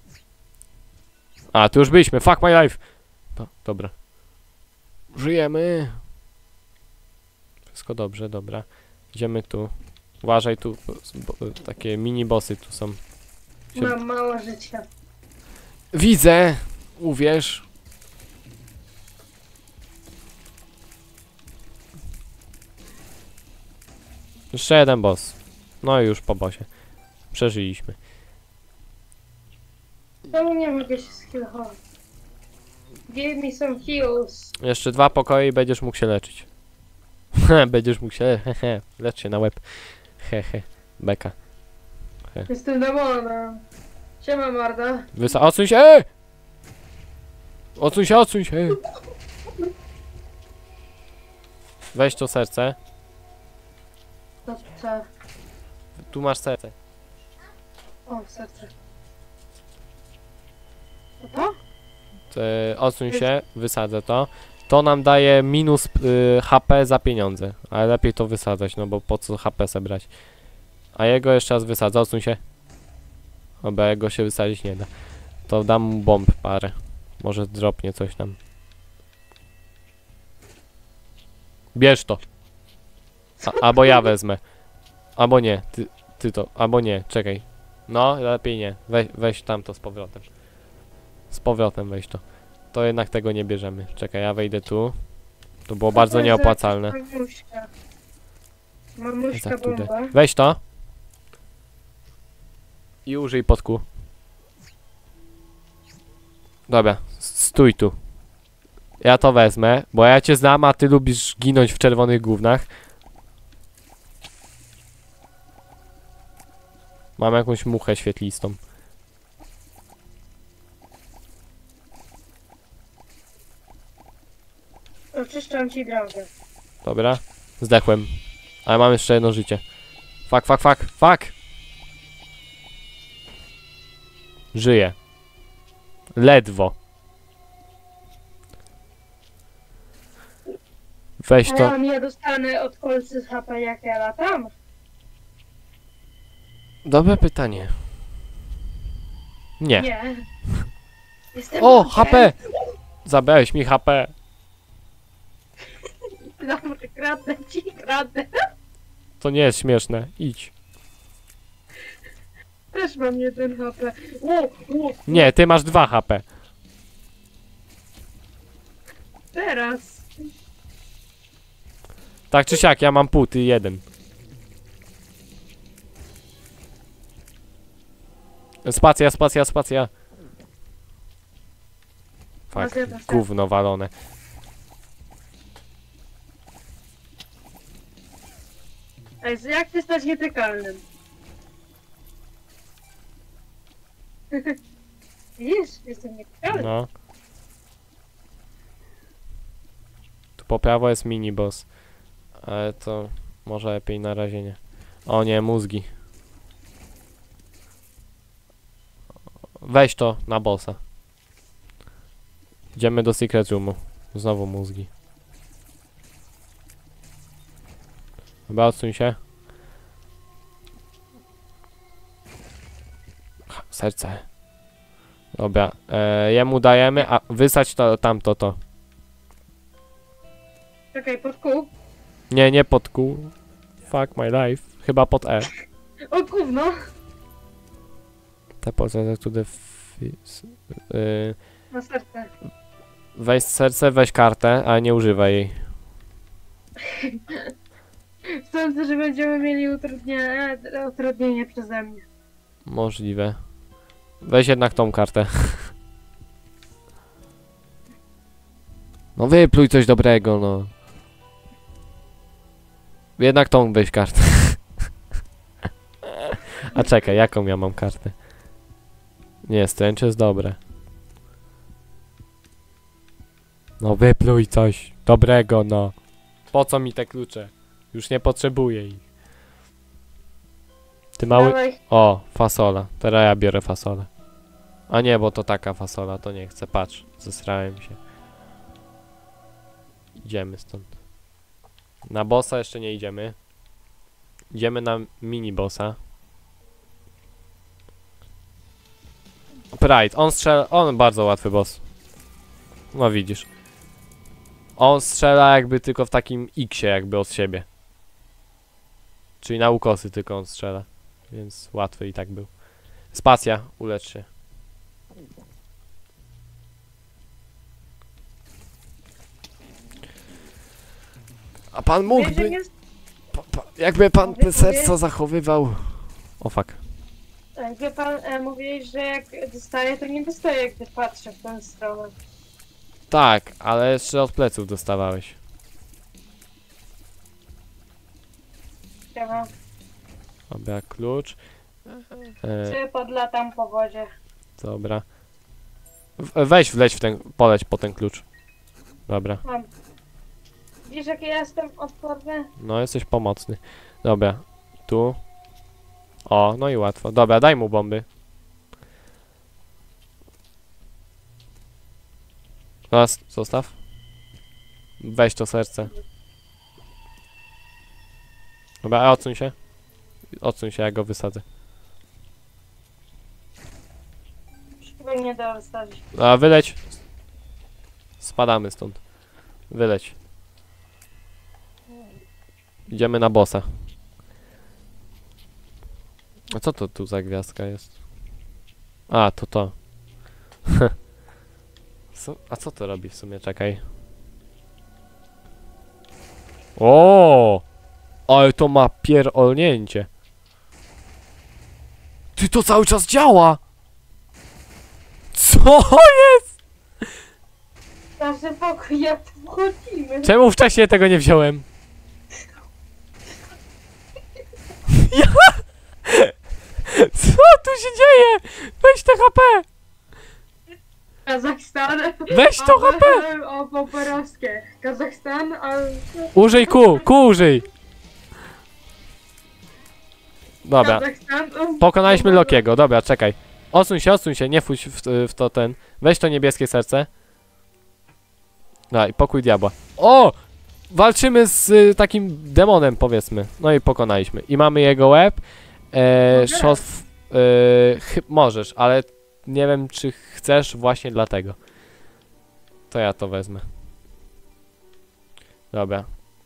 A, tu już byliśmy, fuck my life! No, dobra. Żyjemy! Wszystko dobrze, dobra. Idziemy tu. Uważaj tu, bo, bo, takie mini bossy tu są. Się... Mam mało życia. Widzę! Uwierz. Jeszcze jeden boss. No i już po bossie. Przeżyliśmy. Czemu nie mogę się skillować? Give me some heals. Jeszcze dwa pokoje i będziesz mógł się leczyć. Będziesz mógł się... Hehe, lecz się na łeb. Hehe, beka. Jestem demonem. Siema morda. Wysa... Odsuń się! Eee! Odsuń się, odsuń się! Weź to serce. To co? Tu masz serce. O, serce. To to? Ty, odsuń się, wysadzę to. To nam daje minus y, H P za pieniądze. Ale lepiej to wysadzać, no bo po co H P zebrać. A jego jeszcze raz wysadzę, odsuń się. Dobra, jego się wysadzić nie da. To dam mu bomb parę. Może dropnie coś tam. Bierz to. A, albo ja wezmę. Albo nie, ty, ty to, albo nie, czekaj. No, lepiej nie. Weź, weź tamto z powrotem. Z powrotem weź to. To jednak tego nie bierzemy. Czekaj, ja wejdę tu. To było bardzo nieopłacalne. Mamuśka. Mamuśka Za tutaj. bomba. Weź to. I użyj podku. Dobra, stój tu. Ja to wezmę, bo ja cię znam, a ty lubisz ginąć w czerwonych gównach. Mam jakąś muchę świetlistą. Oczyszczam ci drogę. Dobra, zdechłem. Ale mam jeszcze jedno życie. Fuck, fuck, fuck, fuck! Żyję. Ledwo. Weź A to. ja nie dostanę od kolcy z H P jak ja latam? Dobre pytanie. Nie. Nie. Jestem O, magiem. H P! Zabrałeś mi H P. Dobra, kradnę ci, kradnę. To nie jest śmieszne. Idź. Też mam jeden H P. O, o, Nie, ty masz dwa H P. teraz. Tak czy siak, ja mam pół, ty jeden. Spacja, spacja, spacja. Fuck, Spacja, spacja. gówno walone. Ej, jak ty stać nietykalnym? Widzisz? Jestem nietykalny. No. Tu po prawo jest mini boss. Ale to może lepiej na razie nie. O nie, mózgi. Weź to na bossa. Idziemy do secret roomu. Znowu mózgi. Chyba odsuń się. Serce. Dobra, e, jemu dajemy, a wysać to tamto to. Czekaj, pod kół. Nie, nie pod kół. Fuck my life. Chyba pod E. O gówno. Te poza tu yy, Na serce. weź serce, weź kartę, ale nie używaj jej. Sądzę, że będziemy mieli utrudnienie, utrudnienie przeze mnie. Możliwe. Weź jednak tą kartę. No wypluj coś dobrego, no. Jednak tą weź kartę. A czekaj, jaką ja mam kartę? Nie, stręcze jest dobre. No wypluj coś dobrego, no. Po co mi te klucze? Już nie potrzebuję ich. Ty mały... Dawaj. O, fasola. Teraz ja biorę fasolę. A nie, bo to taka fasola, to nie chcę. Patrz, zesrałem się. Idziemy stąd. Na bossa jeszcze nie idziemy. Idziemy na mini bossa. Pride, on strzela... On bardzo łatwy boss. No widzisz. On strzela jakby tylko w takim X-ie jakby od siebie. Czyli na ukosy tylko on strzela. Więc łatwy i tak był. Spacja, ulecz się. A pan mógłby... Więzień jest? Pa, pa, jakby pan Mówię, te serca zachowywał... O fuck. Tak, wie pan, e, mówiłeś, że jak dostaję, to nie dostaję, gdy patrzę w tę stronę. Tak, ale jeszcze od pleców dostawałeś. Siema. Dobra, klucz. E, Czy podlatam po wodzie? dobra. W, weź wleć w ten, poleć po ten klucz. Dobra. Mam. Widzisz, jaki ja jestem odporny? No, jesteś pomocny. Dobra, tu. O, no i łatwo. Dobra, daj mu bomby. Raz, zostaw. Weź to serce. Dobra, odsuń się. Odsuń się, ja go wysadzę. Chyba nie da wystawić. A, wyleć. Spadamy stąd. Wyleć. Idziemy na bossa. A co to tu za gwiazdka jest? A, to to. Co- A co to robi w sumie? Czekaj. O! Ale to ma pierolnięcie. Ty, to cały czas działa! Co jest? Każdy pokój, jak tu wchodzimy. Czemu wcześniej tego nie wziąłem? Ja? Co tu się dzieje? Weź te H P! Kazachstan. Weź to H P! O, poperowskie. Kazachstan, a... Użyj kół, kół użyj! Dobra, Kazachstan. o, pokonaliśmy o, Lokiego, dobra, czekaj. Odsuń się, odsuń się, nie wchodź w, w to ten. Weź to niebieskie serce. Daj, pokój diabła. O! Walczymy z y, takim demonem, powiedzmy. No i pokonaliśmy. I mamy jego łeb. E, Mogę? szos, e, chy, możesz, ale nie wiem, czy chcesz właśnie dlatego. To ja to wezmę. Dobra.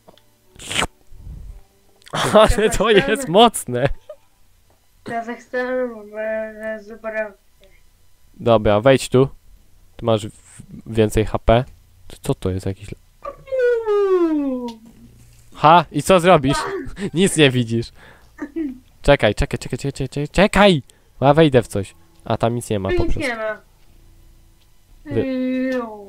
Ale to jest mocne. Kazachstan, e, Zubarow. Dobra, wejdź tu. Tu masz w- więcej H P. Co to jest jakiś... Ha! I co zrobisz? Nic nie widzisz. Czekaj, czekaj, czekaj, czekaj, czekaj, czekaj! A wejdę w coś. A tam nic nie ma Tu po nic prostu. nie ma. Wy- Iu.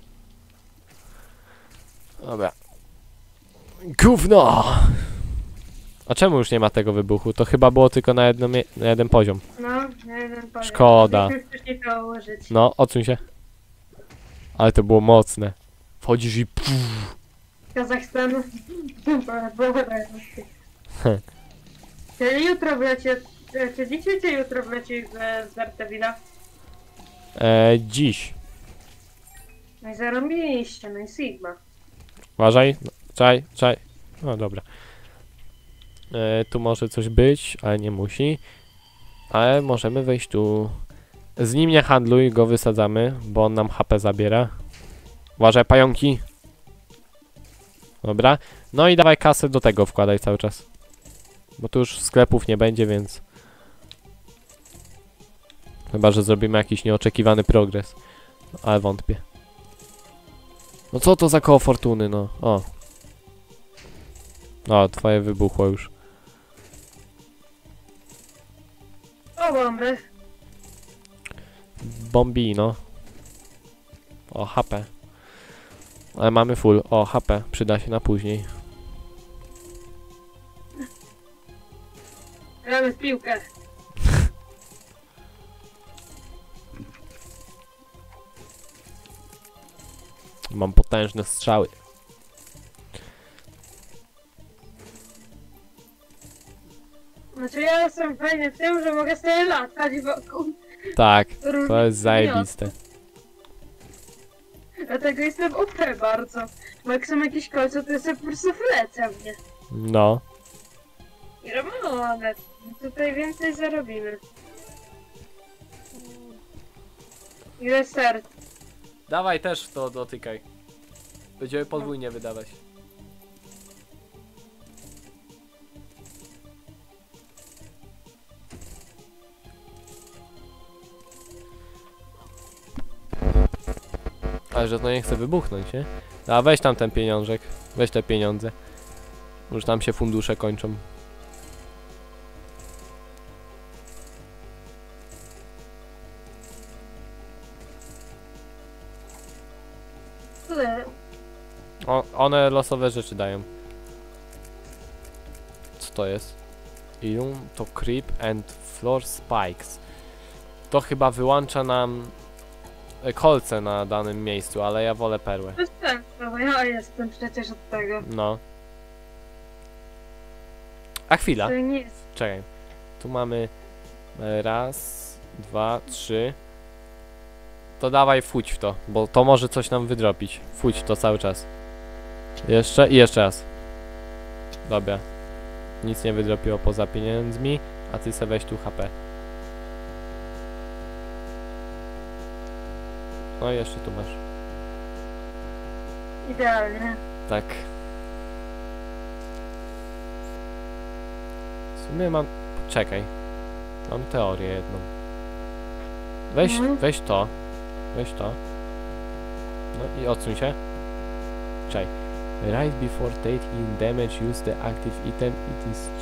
Dobra. Gówno! A czemu już nie ma tego wybuchu? To chyba było tylko na, jedno mie- na jeden poziom. No, na jeden poziom. Szkoda. Musisz wcześniej to ułożyć. No, odsuń się. Ale to było mocne. Wchodzisz i... Pff, Kazachstan. Czyli jutro wlecie... Czy dzisiaj, czy jutro wleci z, z Artewila? e, dziś. No i zarobiliście, no i Sigma. Uważaj. No, czaj, czaj. No dobra. E, tu może coś być, ale nie musi. Ale możemy wejść tu. Z nim nie handluj, go wysadzamy, bo on nam H P zabiera. Uważaj, pająki. Dobra. No i dawaj kasę do tego wkładaj cały czas. Bo tu już sklepów nie będzie, więc... Chyba, że zrobimy jakiś nieoczekiwany progres. No, ale wątpię. No co to za koło fortuny, no. O. O, twoje wybuchło już. O, bomby. Bombino. O, H P. Ale mamy full. O, H P. Przyda się na później. Gramy w piłkę. Mam potężne strzały. Znaczy ja jestem fajny w tym, że mogę sobie latać wokół. Tak, różnych to jest przedmiotów. zajebiste. Dlatego jestem O P bardzo. Bo jak są jakieś kolce, to ja sobie po prostu wlecę w nie. No. I robią one. Tutaj więcej zarobimy. Ile serc? Dawaj też to dotykaj. Będziemy podwójnie wydawać. Ale że to nie chce wybuchnąć, nie? A weź tam ten pieniążek. Weź te pieniądze. Już tam się fundusze kończą. Tyle. O, one losowe rzeczy dają. Co to jest? Ilum to creep and floor spikes. To chyba wyłącza nam e, kolce na danym miejscu, ale ja wolę perłę. To jest tak, bo ja jestem przecież od tego. No. A chwila. To nie jest. Czekaj. Tu mamy e, raz, dwa, trzy. To dawaj fuć w to, bo to może coś nam wydropić. Fuć w to cały czas. Jeszcze i jeszcze raz. Dobra. Nic nie wydropiło poza pieniędzmi, a ty se weź tu H P. No i jeszcze tu masz. Idealnie. Tak. W sumie mam... Czekaj. Mam teorię jedną. Weź, Mhm. weź to. Weź to. No i odsuń się. Czekaj. Right before taking damage, use the active item. It is...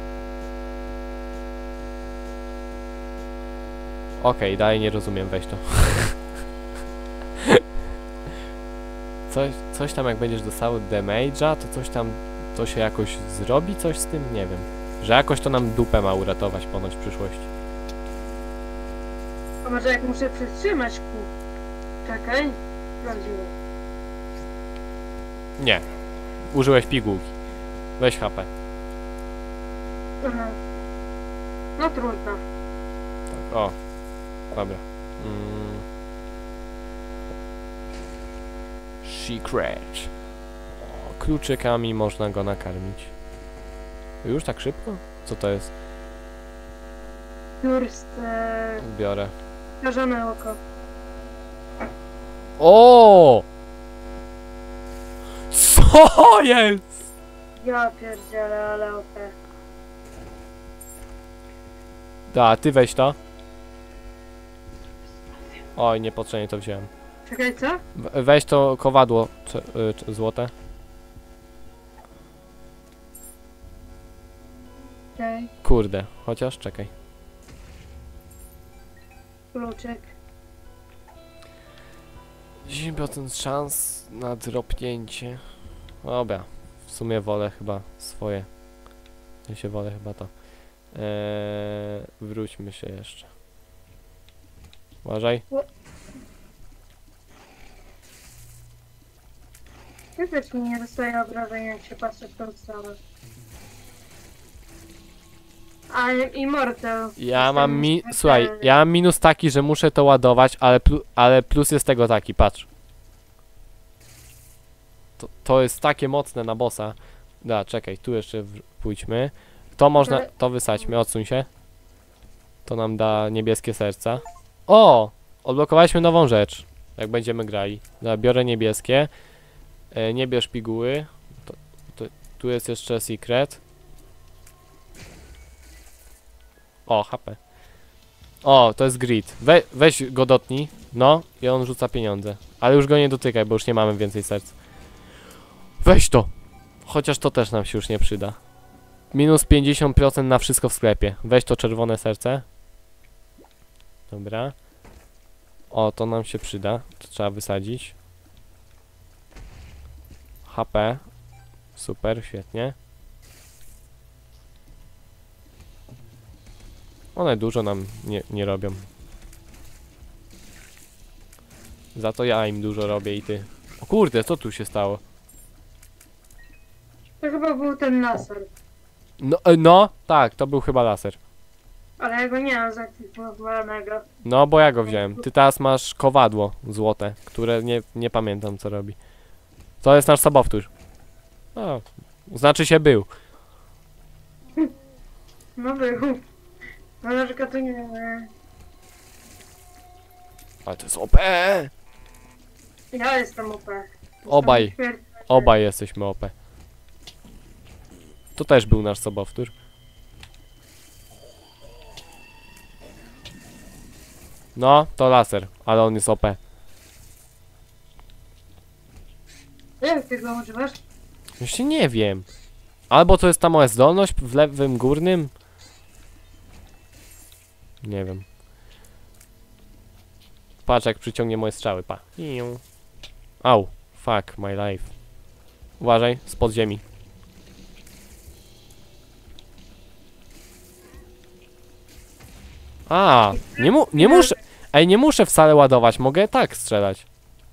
Okej, okay, dalej nie rozumiem. Weź to. Coś, coś tam jak będziesz dostał damage'a, to coś tam... To się jakoś zrobi? Coś z tym? Nie wiem. Że jakoś to nam dupę ma uratować ponoć w przyszłości. A może jak muszę przytrzymać kół? Czekaj. Sprawdziłem. Nie. Użyłeś pigułki. Weź H P. Aha. No trudno. Tak, o. Dobra. Mm. Secret. O, kluczykami można go nakarmić. Już tak szybko? Co to jest? Durst, e, Biorę. skażone oko. O! Co jest? Ja pierdzielę, ale opę. Da, ty weź to. Oj, niepotrzebnie to wziąłem. Czekaj, co? We- Weź to kowadło cze- y, cze- złote. Okej, Kurde, chociaż czekaj. kluczyk. dziesięć procent szans na dropnięcie. Dobra, w sumie wolę chyba swoje. Ja się wolę chyba to. Eee, wróćmy się jeszcze. Uważaj. Ty też mi nie dostaje obrażeń, jak się patrzę w tą stronę. A Immortal. Ja mam Jestem mi... śmiertelny. Słuchaj, ja mam minus taki, że muszę to ładować, ale, plu... ale plus jest tego taki, patrz. To, to jest takie mocne na bossa. Da, czekaj, tu jeszcze w... pójdźmy. To można... Ale- To wysadźmy, odsuń się. To nam da niebieskie serca. O! Odblokowaliśmy nową rzecz. Jak będziemy grali. Da, biorę niebieskie. E, nie bierz piguły. To, to, tu jest jeszcze secret. O, H P. O, to jest grid. We, weź go dotnij. No, i on rzuca pieniądze. Ale już go nie dotykaj, bo już nie mamy więcej serc. Weź to! Chociaż to też nam się już nie przyda. Minus pięćdziesiąt procent na wszystko w sklepie. Weź to czerwone serce. Dobra. O, to nam się przyda. To trzeba wysadzić. H P. Super, świetnie. One dużo nam nie, nie robią. Za to ja im dużo robię i ty. O kurde, co tu się stało? To chyba był ten laser. No, e, no, tak, to był chyba laser. Ale ja go nie mam zaktywowanego. No, bo ja go wziąłem. Ty teraz masz kowadło złote, które nie, nie pamiętam co robi. To jest nasz sobowtór. O, znaczy się był. No był. Ale tylko to nie... Ale to jest O P! Ja jestem O P. Obaj, Śmierć- obaj jesteśmy O P. To też był nasz sobowtór. No, to laser, ale on jest O P. Jak ty go używasz? Jeszcze nie wiem. Albo to jest ta moja zdolność w lewym górnym? Nie wiem. Patrz jak przyciągnie moje strzały, pa. Iu. Au, fuck my life. Uważaj, spod ziemi. A, nie, mu nie muszę... Ej, nie muszę wcale ładować, mogę tak strzelać.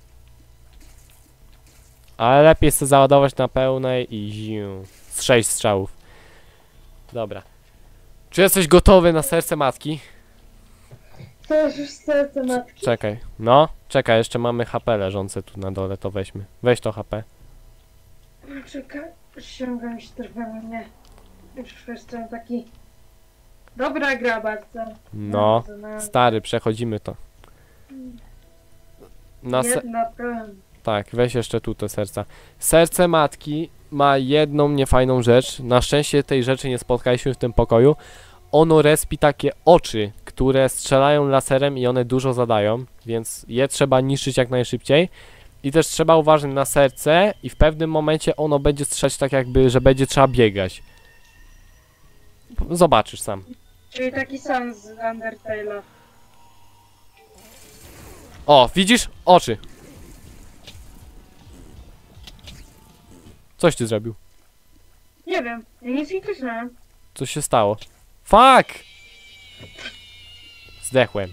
Ale lepiej jest to załadować na pełnej i ziu. Z sześć strzałów. Dobra. Czy jesteś gotowy na serce matki? To jest już serce matki. Czekaj. No, czekaj, jeszcze mamy H P leżące tu na dole, to weźmy. Weź to H P. Czekaj, ściągam się trochę mnie. Już jestem taki... Dobra gra bardzo. No, Bardzo, no. stary, przechodzimy to. Na se Jedna broń. tak, weź jeszcze tu te serca. Serce matki ma jedną niefajną rzecz. Na szczęście tej rzeczy nie spotkaliśmy w tym pokoju. Ono respi takie oczy, które strzelają laserem i one dużo zadają, więc je trzeba niszczyć jak najszybciej. I też trzeba uważać na serce i w pewnym momencie ono będzie strzelać tak jakby, że będzie trzeba biegać. Zobaczysz sam. Czyli taki sam z Undertale'a. O, widzisz? Oczy. Coś ty zrobił. Nie wiem, ja nic nie kliknąłem. Co się stało? Fuck! Zdechłem.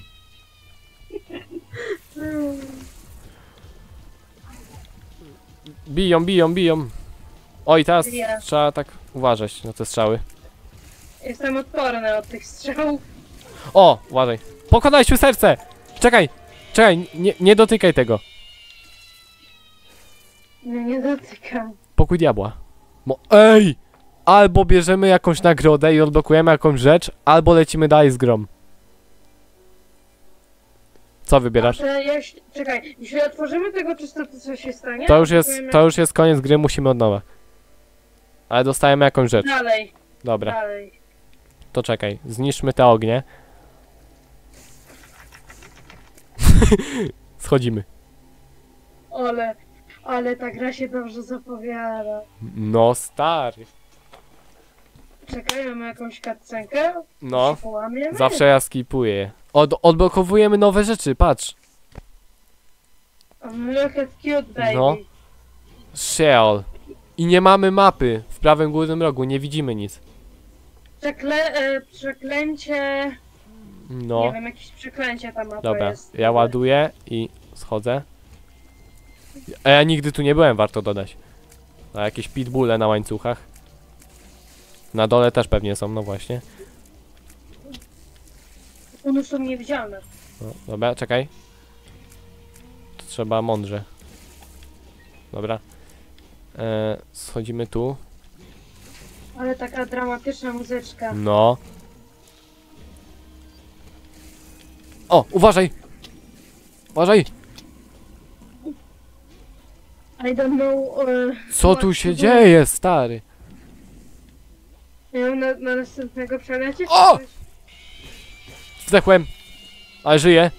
Biją, biją, biją. Oj, teraz Bije. trzeba tak uważać na te strzały. Jestem odporny od tych strzałów. O, uważaj. Pokonaliśmy serce! Czekaj, czekaj, nie, nie dotykaj tego. Nie, nie dotykam. Pokój diabła. Mo Ej! Albo bierzemy jakąś nagrodę i odblokujemy jakąś rzecz, albo lecimy dalej z grą. Co wybierasz? Ale jeśli, czekaj, jeśli otworzymy tego czysto, to co się stanie? To już jest, Otworzymy- to już jest koniec gry, musimy od nowa. Ale dostajemy jakąś rzecz. Dalej, Dobra, dalej. to czekaj. Zniszczmy te ognie. Schodzimy. Ale, ale ta gra się dobrze zapowiada. No stary. Czekaj, mamy jakąś cutscenkę? No, Się połamiemy? zawsze ja skipuję. Od odblokowujemy nowe rzeczy, patrz. Look at cute baby. No. Shell. I nie mamy mapy w prawym górnym rogu, nie widzimy nic. Przekle, e, przeklęcie... Nie No, wiem, jakieś przeklęcie ta mapa dobra, jest. ja ładuję i schodzę. A ja nigdy tu nie byłem, warto dodać. A jakieś pitbulle na łańcuchach. Na dole też pewnie są, no właśnie. One są niewidzialne. No, dobra, czekaj. To trzeba mądrze. Dobra. E, schodzimy tu. Ale taka dramatyczna muzyczka. No. O, uważaj! Uważaj! I don't know... e, Co what tu to się do. dzieje, stary? Nie wiem, na, na następnego przelecie? O! Zdechłem. Ale żyję.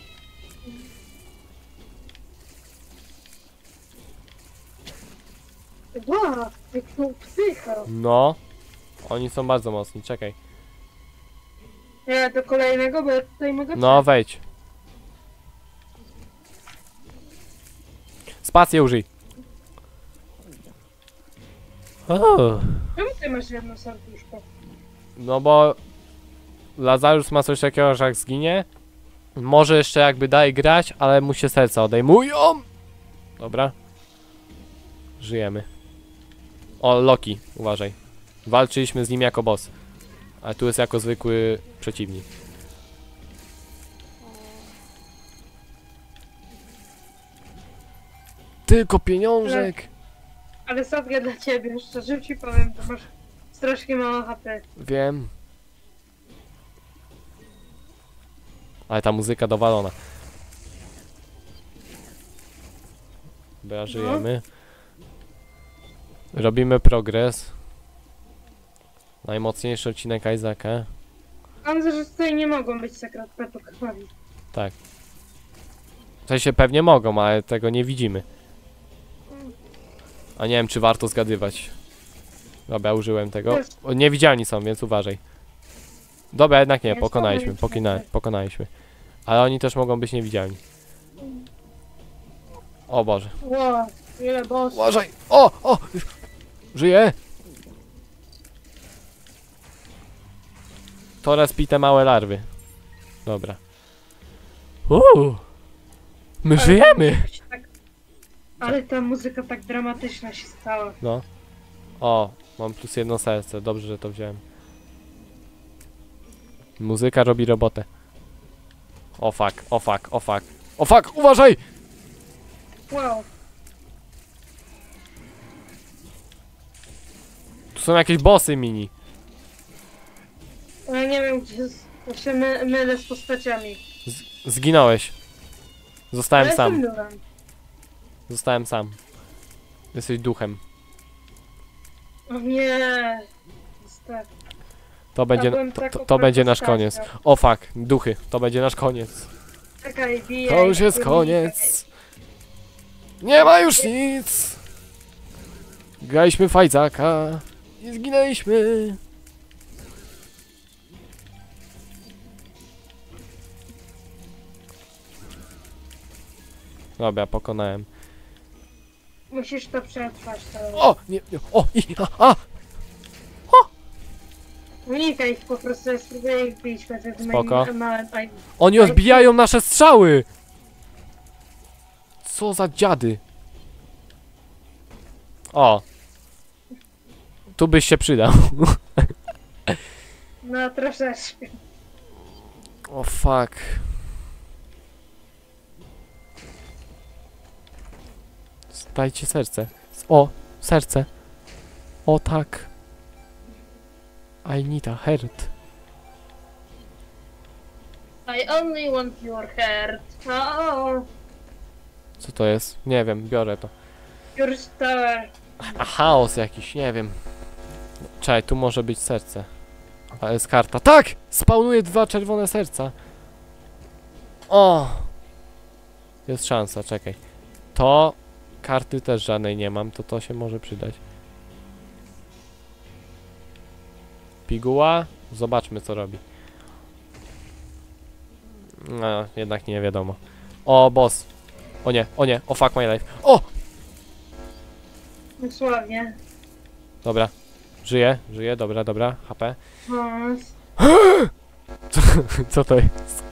Wow, jak są psycho. No. Oni są bardzo mocni, czekaj. Ja do kolejnego, bo ja tutaj mogę... No, wejdź. Spację użyj. O, Czemu ty masz jedno serduszko? no bo Lazarus ma coś takiego, że jak zginie, może jeszcze jakby dalej grać, ale mu się serca odejmują. Dobra. Żyjemy. O, Loki, uważaj. Walczyliśmy z nim jako boss. A tu jest jako zwykły przeciwnik. Tylko pieniążek. Ale sadkę dla ciebie, szczerze ci powiem, to masz strasznie mało H P. Wiem. Ale ta muzyka dowalona. Dobra, żyjemy. Robimy progres. Najmocniejszy odcinek Isaaca. Mam że tutaj nie mogą być sekret petokami. Tak. W sensie pewnie mogą, ale tego nie widzimy. A nie wiem, czy warto zgadywać. Dobra, użyłem tego. O, niewidzialni są, więc uważaj. Dobra, jednak nie, Jest pokonaliśmy, to pokina, najlepsze. pokonaliśmy. Ale oni też mogą być niewidzialni. O Boże. Wow, ile bossów. Uważaj! O! O! Żyje! To respite małe larwy. Dobra. Uuu. My Ale żyjemy! Tak, ale ta muzyka tak dramatyczna się stała. No. O, mam plus jedno serce. Dobrze, że to wziąłem. Muzyka robi robotę. O fuck, o fuck, o fuck. O fuck, uważaj! Wow. Tu są jakieś bossy mini. Ja nie wiem, gdzie jest. Ja się my, mylę z postaciami. Z zginąłeś. Zostałem Ja sam. jestem Luran. Zostałem sam. Jesteś duchem. O nie. Niestety. To będzie, byłem to, tak to, to okropnie będzie nasz straszna. koniec. O fuck, duchy. To będzie nasz koniec. Czekaj, bijaj. To już jest bijaj. koniec. Nie ma już nic. Graliśmy fajdzaka i zginęliśmy. Dobra, pokonałem. Musisz to przetrwać. To... O! Nie, nie, o! I, a, a! Unikaj ich po prostu, ja spróbuję ich bić, chociaż w Spoko. moim małym aj- Oni odbijają nasze strzały! Co za dziady? O! Tu byś się przydał. No troszeczkę. O fuck. Dajcie serce. O! Serce. O tak. I need a heart. I only want your heart. Oh, Co to jest? Nie wiem, biorę to. your star. A chaos jakiś, nie wiem. Czekaj, tu może być serce. A jest karta. Tak! Spawnuje dwa czerwone serca. O! Jest szansa, czekaj. To... Karty też żadnej nie mam, to to się może przydać. Piguła? Zobaczmy co robi. No, jednak nie wiadomo. O, boss. O nie, o nie, o fuck my life. O! Dosłownie. Dobra. Żyje, żyje, dobra, dobra. H P. Hans. Co, co to jest?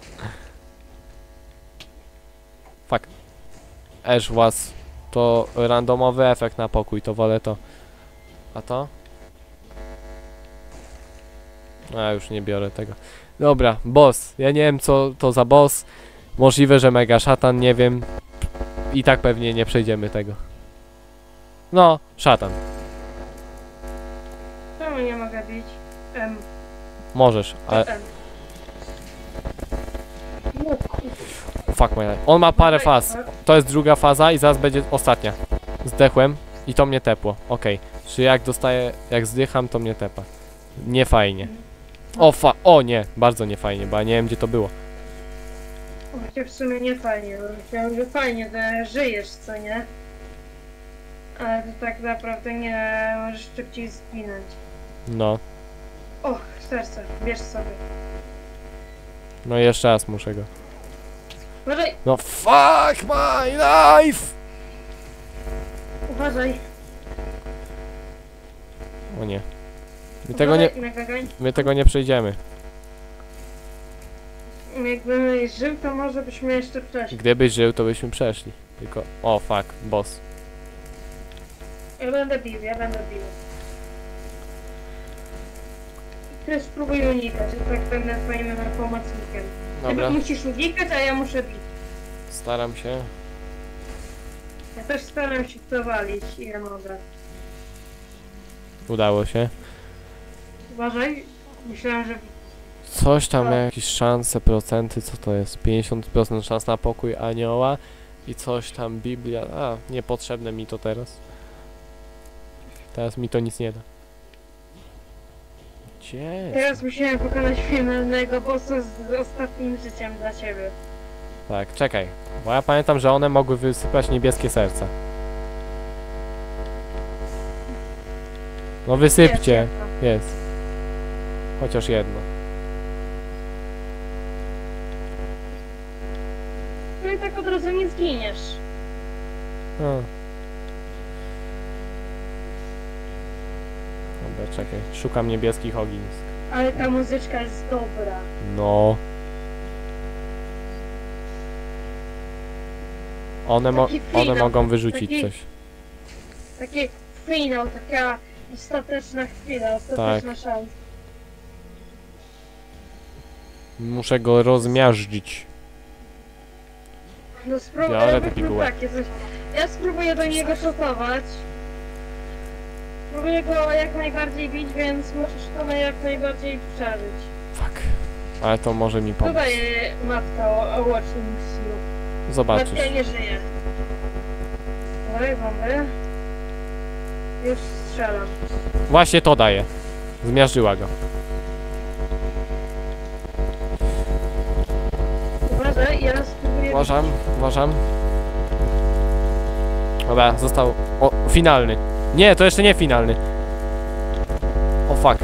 Fuck. Ash was. To randomowy efekt na pokój, to wolę to. A to? A, już nie biorę tego. Dobra, boss. Ja nie wiem co to za boss. Możliwe, że mega szatan, nie wiem. I tak pewnie nie przejdziemy tego. No, szatan. Czemu nie mogę bić? M. Możesz, ale... M. Fuck my life. On ma parę faz. To jest druga faza i zaraz będzie ostatnia. Zdechłem i to mnie tepło. Okej. Czy jak dostaję, jak zdycham, to mnie tepa. Nie fajnie. O fa... O nie, bardzo nie fajnie, bo ja nie wiem gdzie to było. Chociaż w sumie nie fajnie, bo myślałem, że fajnie, że żyjesz, co nie? Ale to tak naprawdę nie możesz szybciej zginąć. No. Och, serce, bierz sobie. No jeszcze raz muszę go. Uważaj, No fuck my life! uważaj. O nie. My tego nie... Uważaj, nagagań. My tego nie przejdziemy. Jakbym żył, to może byśmy jeszcze przeszli. Gdybyś żył, to byśmy przeszli. Tylko... O fuck, boss. Ja będę bił, ja będę bił. Ty spróbuj unikać, ja tak będę twoim pomocnikiem. Dobra, Ty musisz unikać, a ja muszę bić. staram się. Ja też staram się to walić, ile mogę. Udało się. Uważaj, myślałem, że... Coś tam, jakieś szanse, procenty, co to jest? pięćdziesiąt procent szans na pokój anioła i coś tam, Biblia, a, niepotrzebne mi to teraz. Teraz mi to nic nie da. Gdzie jest? Teraz musiałem pokonać finalnego bossa z ostatnim życiem dla ciebie. Tak, czekaj, bo ja pamiętam, że one mogły wysypać niebieskie serca. No wysypcie, Jest, jest. Chociaż jedno. no i tak od razu nie zginiesz. No. Dobra, czekaj, szukam niebieskich ognisk. Ale ta muzyczka jest dobra. No. One, mo Taki one finał, mogą wyrzucić taki- coś. Taki finał, taka ostateczna chwila, ostateczna Tak. szansa. Muszę go rozmiażdżyć. No spróbuję, Biorę ja te bym pigułę. takie coś. Ja spróbuję do niego szotować. Spróbuję go jak najbardziej bić, więc możesz to jak najbardziej przeżyć. Fuck. Ale to może mi pomóc. Tutaj matka o, o Watching Seal. Zobaczysz. Matka nie żyje. Dalej, bomby. Już strzelam. Właśnie to daje. Zmiażdżyła go. Uważaj, ja spróbuję... Uważam, uważam. Dobra, został... O, finalny. Nie, to jeszcze nie finalny. O fuck.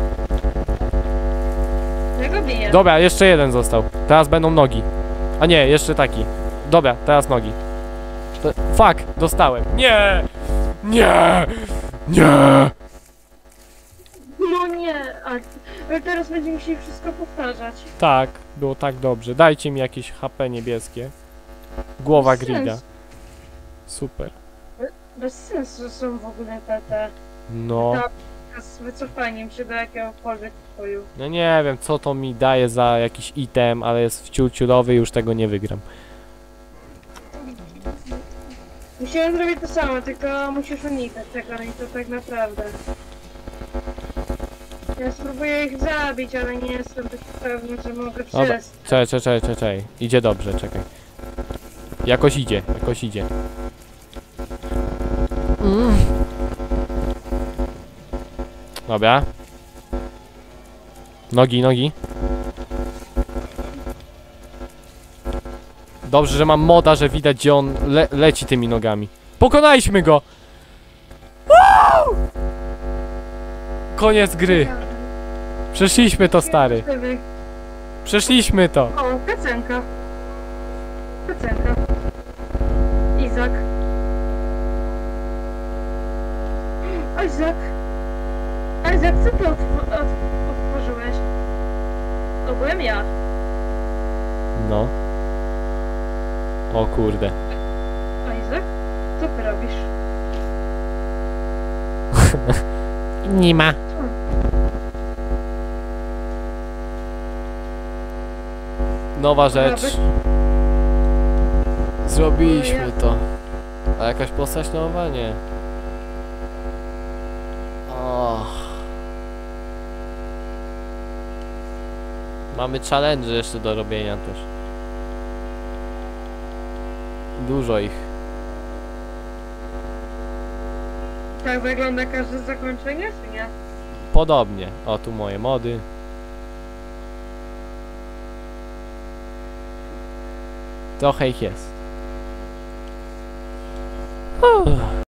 Ja go biję. Dobra, jeszcze jeden został. Teraz będą nogi. A nie, jeszcze taki. Dobra, teraz nogi. To... Fuck, dostałem. Nie! Nie! Nie! No nie, a ale teraz będziemy musieli wszystko powtarzać. Tak, było tak dobrze. Dajcie mi jakieś H P niebieskie. Głowa Bez grida. sensu. Super. Bez sensu są w ogóle te, te No. ta z wycofaniem się do jakiegokolwiek pokoju. No nie wiem, co to mi daje za jakiś item, ale jest wciul-ciulowy i już tego nie wygram. Musimy zrobić to samo, tylko musisz unikać tego, no i to tak naprawdę. Ja spróbuję ich zabić, ale nie jestem taki pewny, że mogę Dobra. wszystko. Czekaj, czekaj, czekaj, czekaj. Idzie dobrze, czekaj. Jakoś idzie, jakoś idzie. Mm. Dobra. Nogi, nogi. Dobrze, że mam moda, że widać, gdzie on le leci tymi nogami. Pokonaliśmy go! Woo! Koniec gry. Przeszliśmy to, stary. Przeszliśmy to. O, kacenka. Kacenka. Izak. Izak. Izak, co ty otw otw otworzyłeś? To byłem ja. No. O kurde. Izak? Co ty robisz? Nie ma. Nowa rzecz. Zrobiliśmy to. A jakaś postać nowa? Nie. Och. Mamy challenge jeszcze do robienia też. Dużo ich. Tak wygląda każde zakończenie, czy nie? Podobnie. O, tu moje mody. Trochę ich jest. Uff.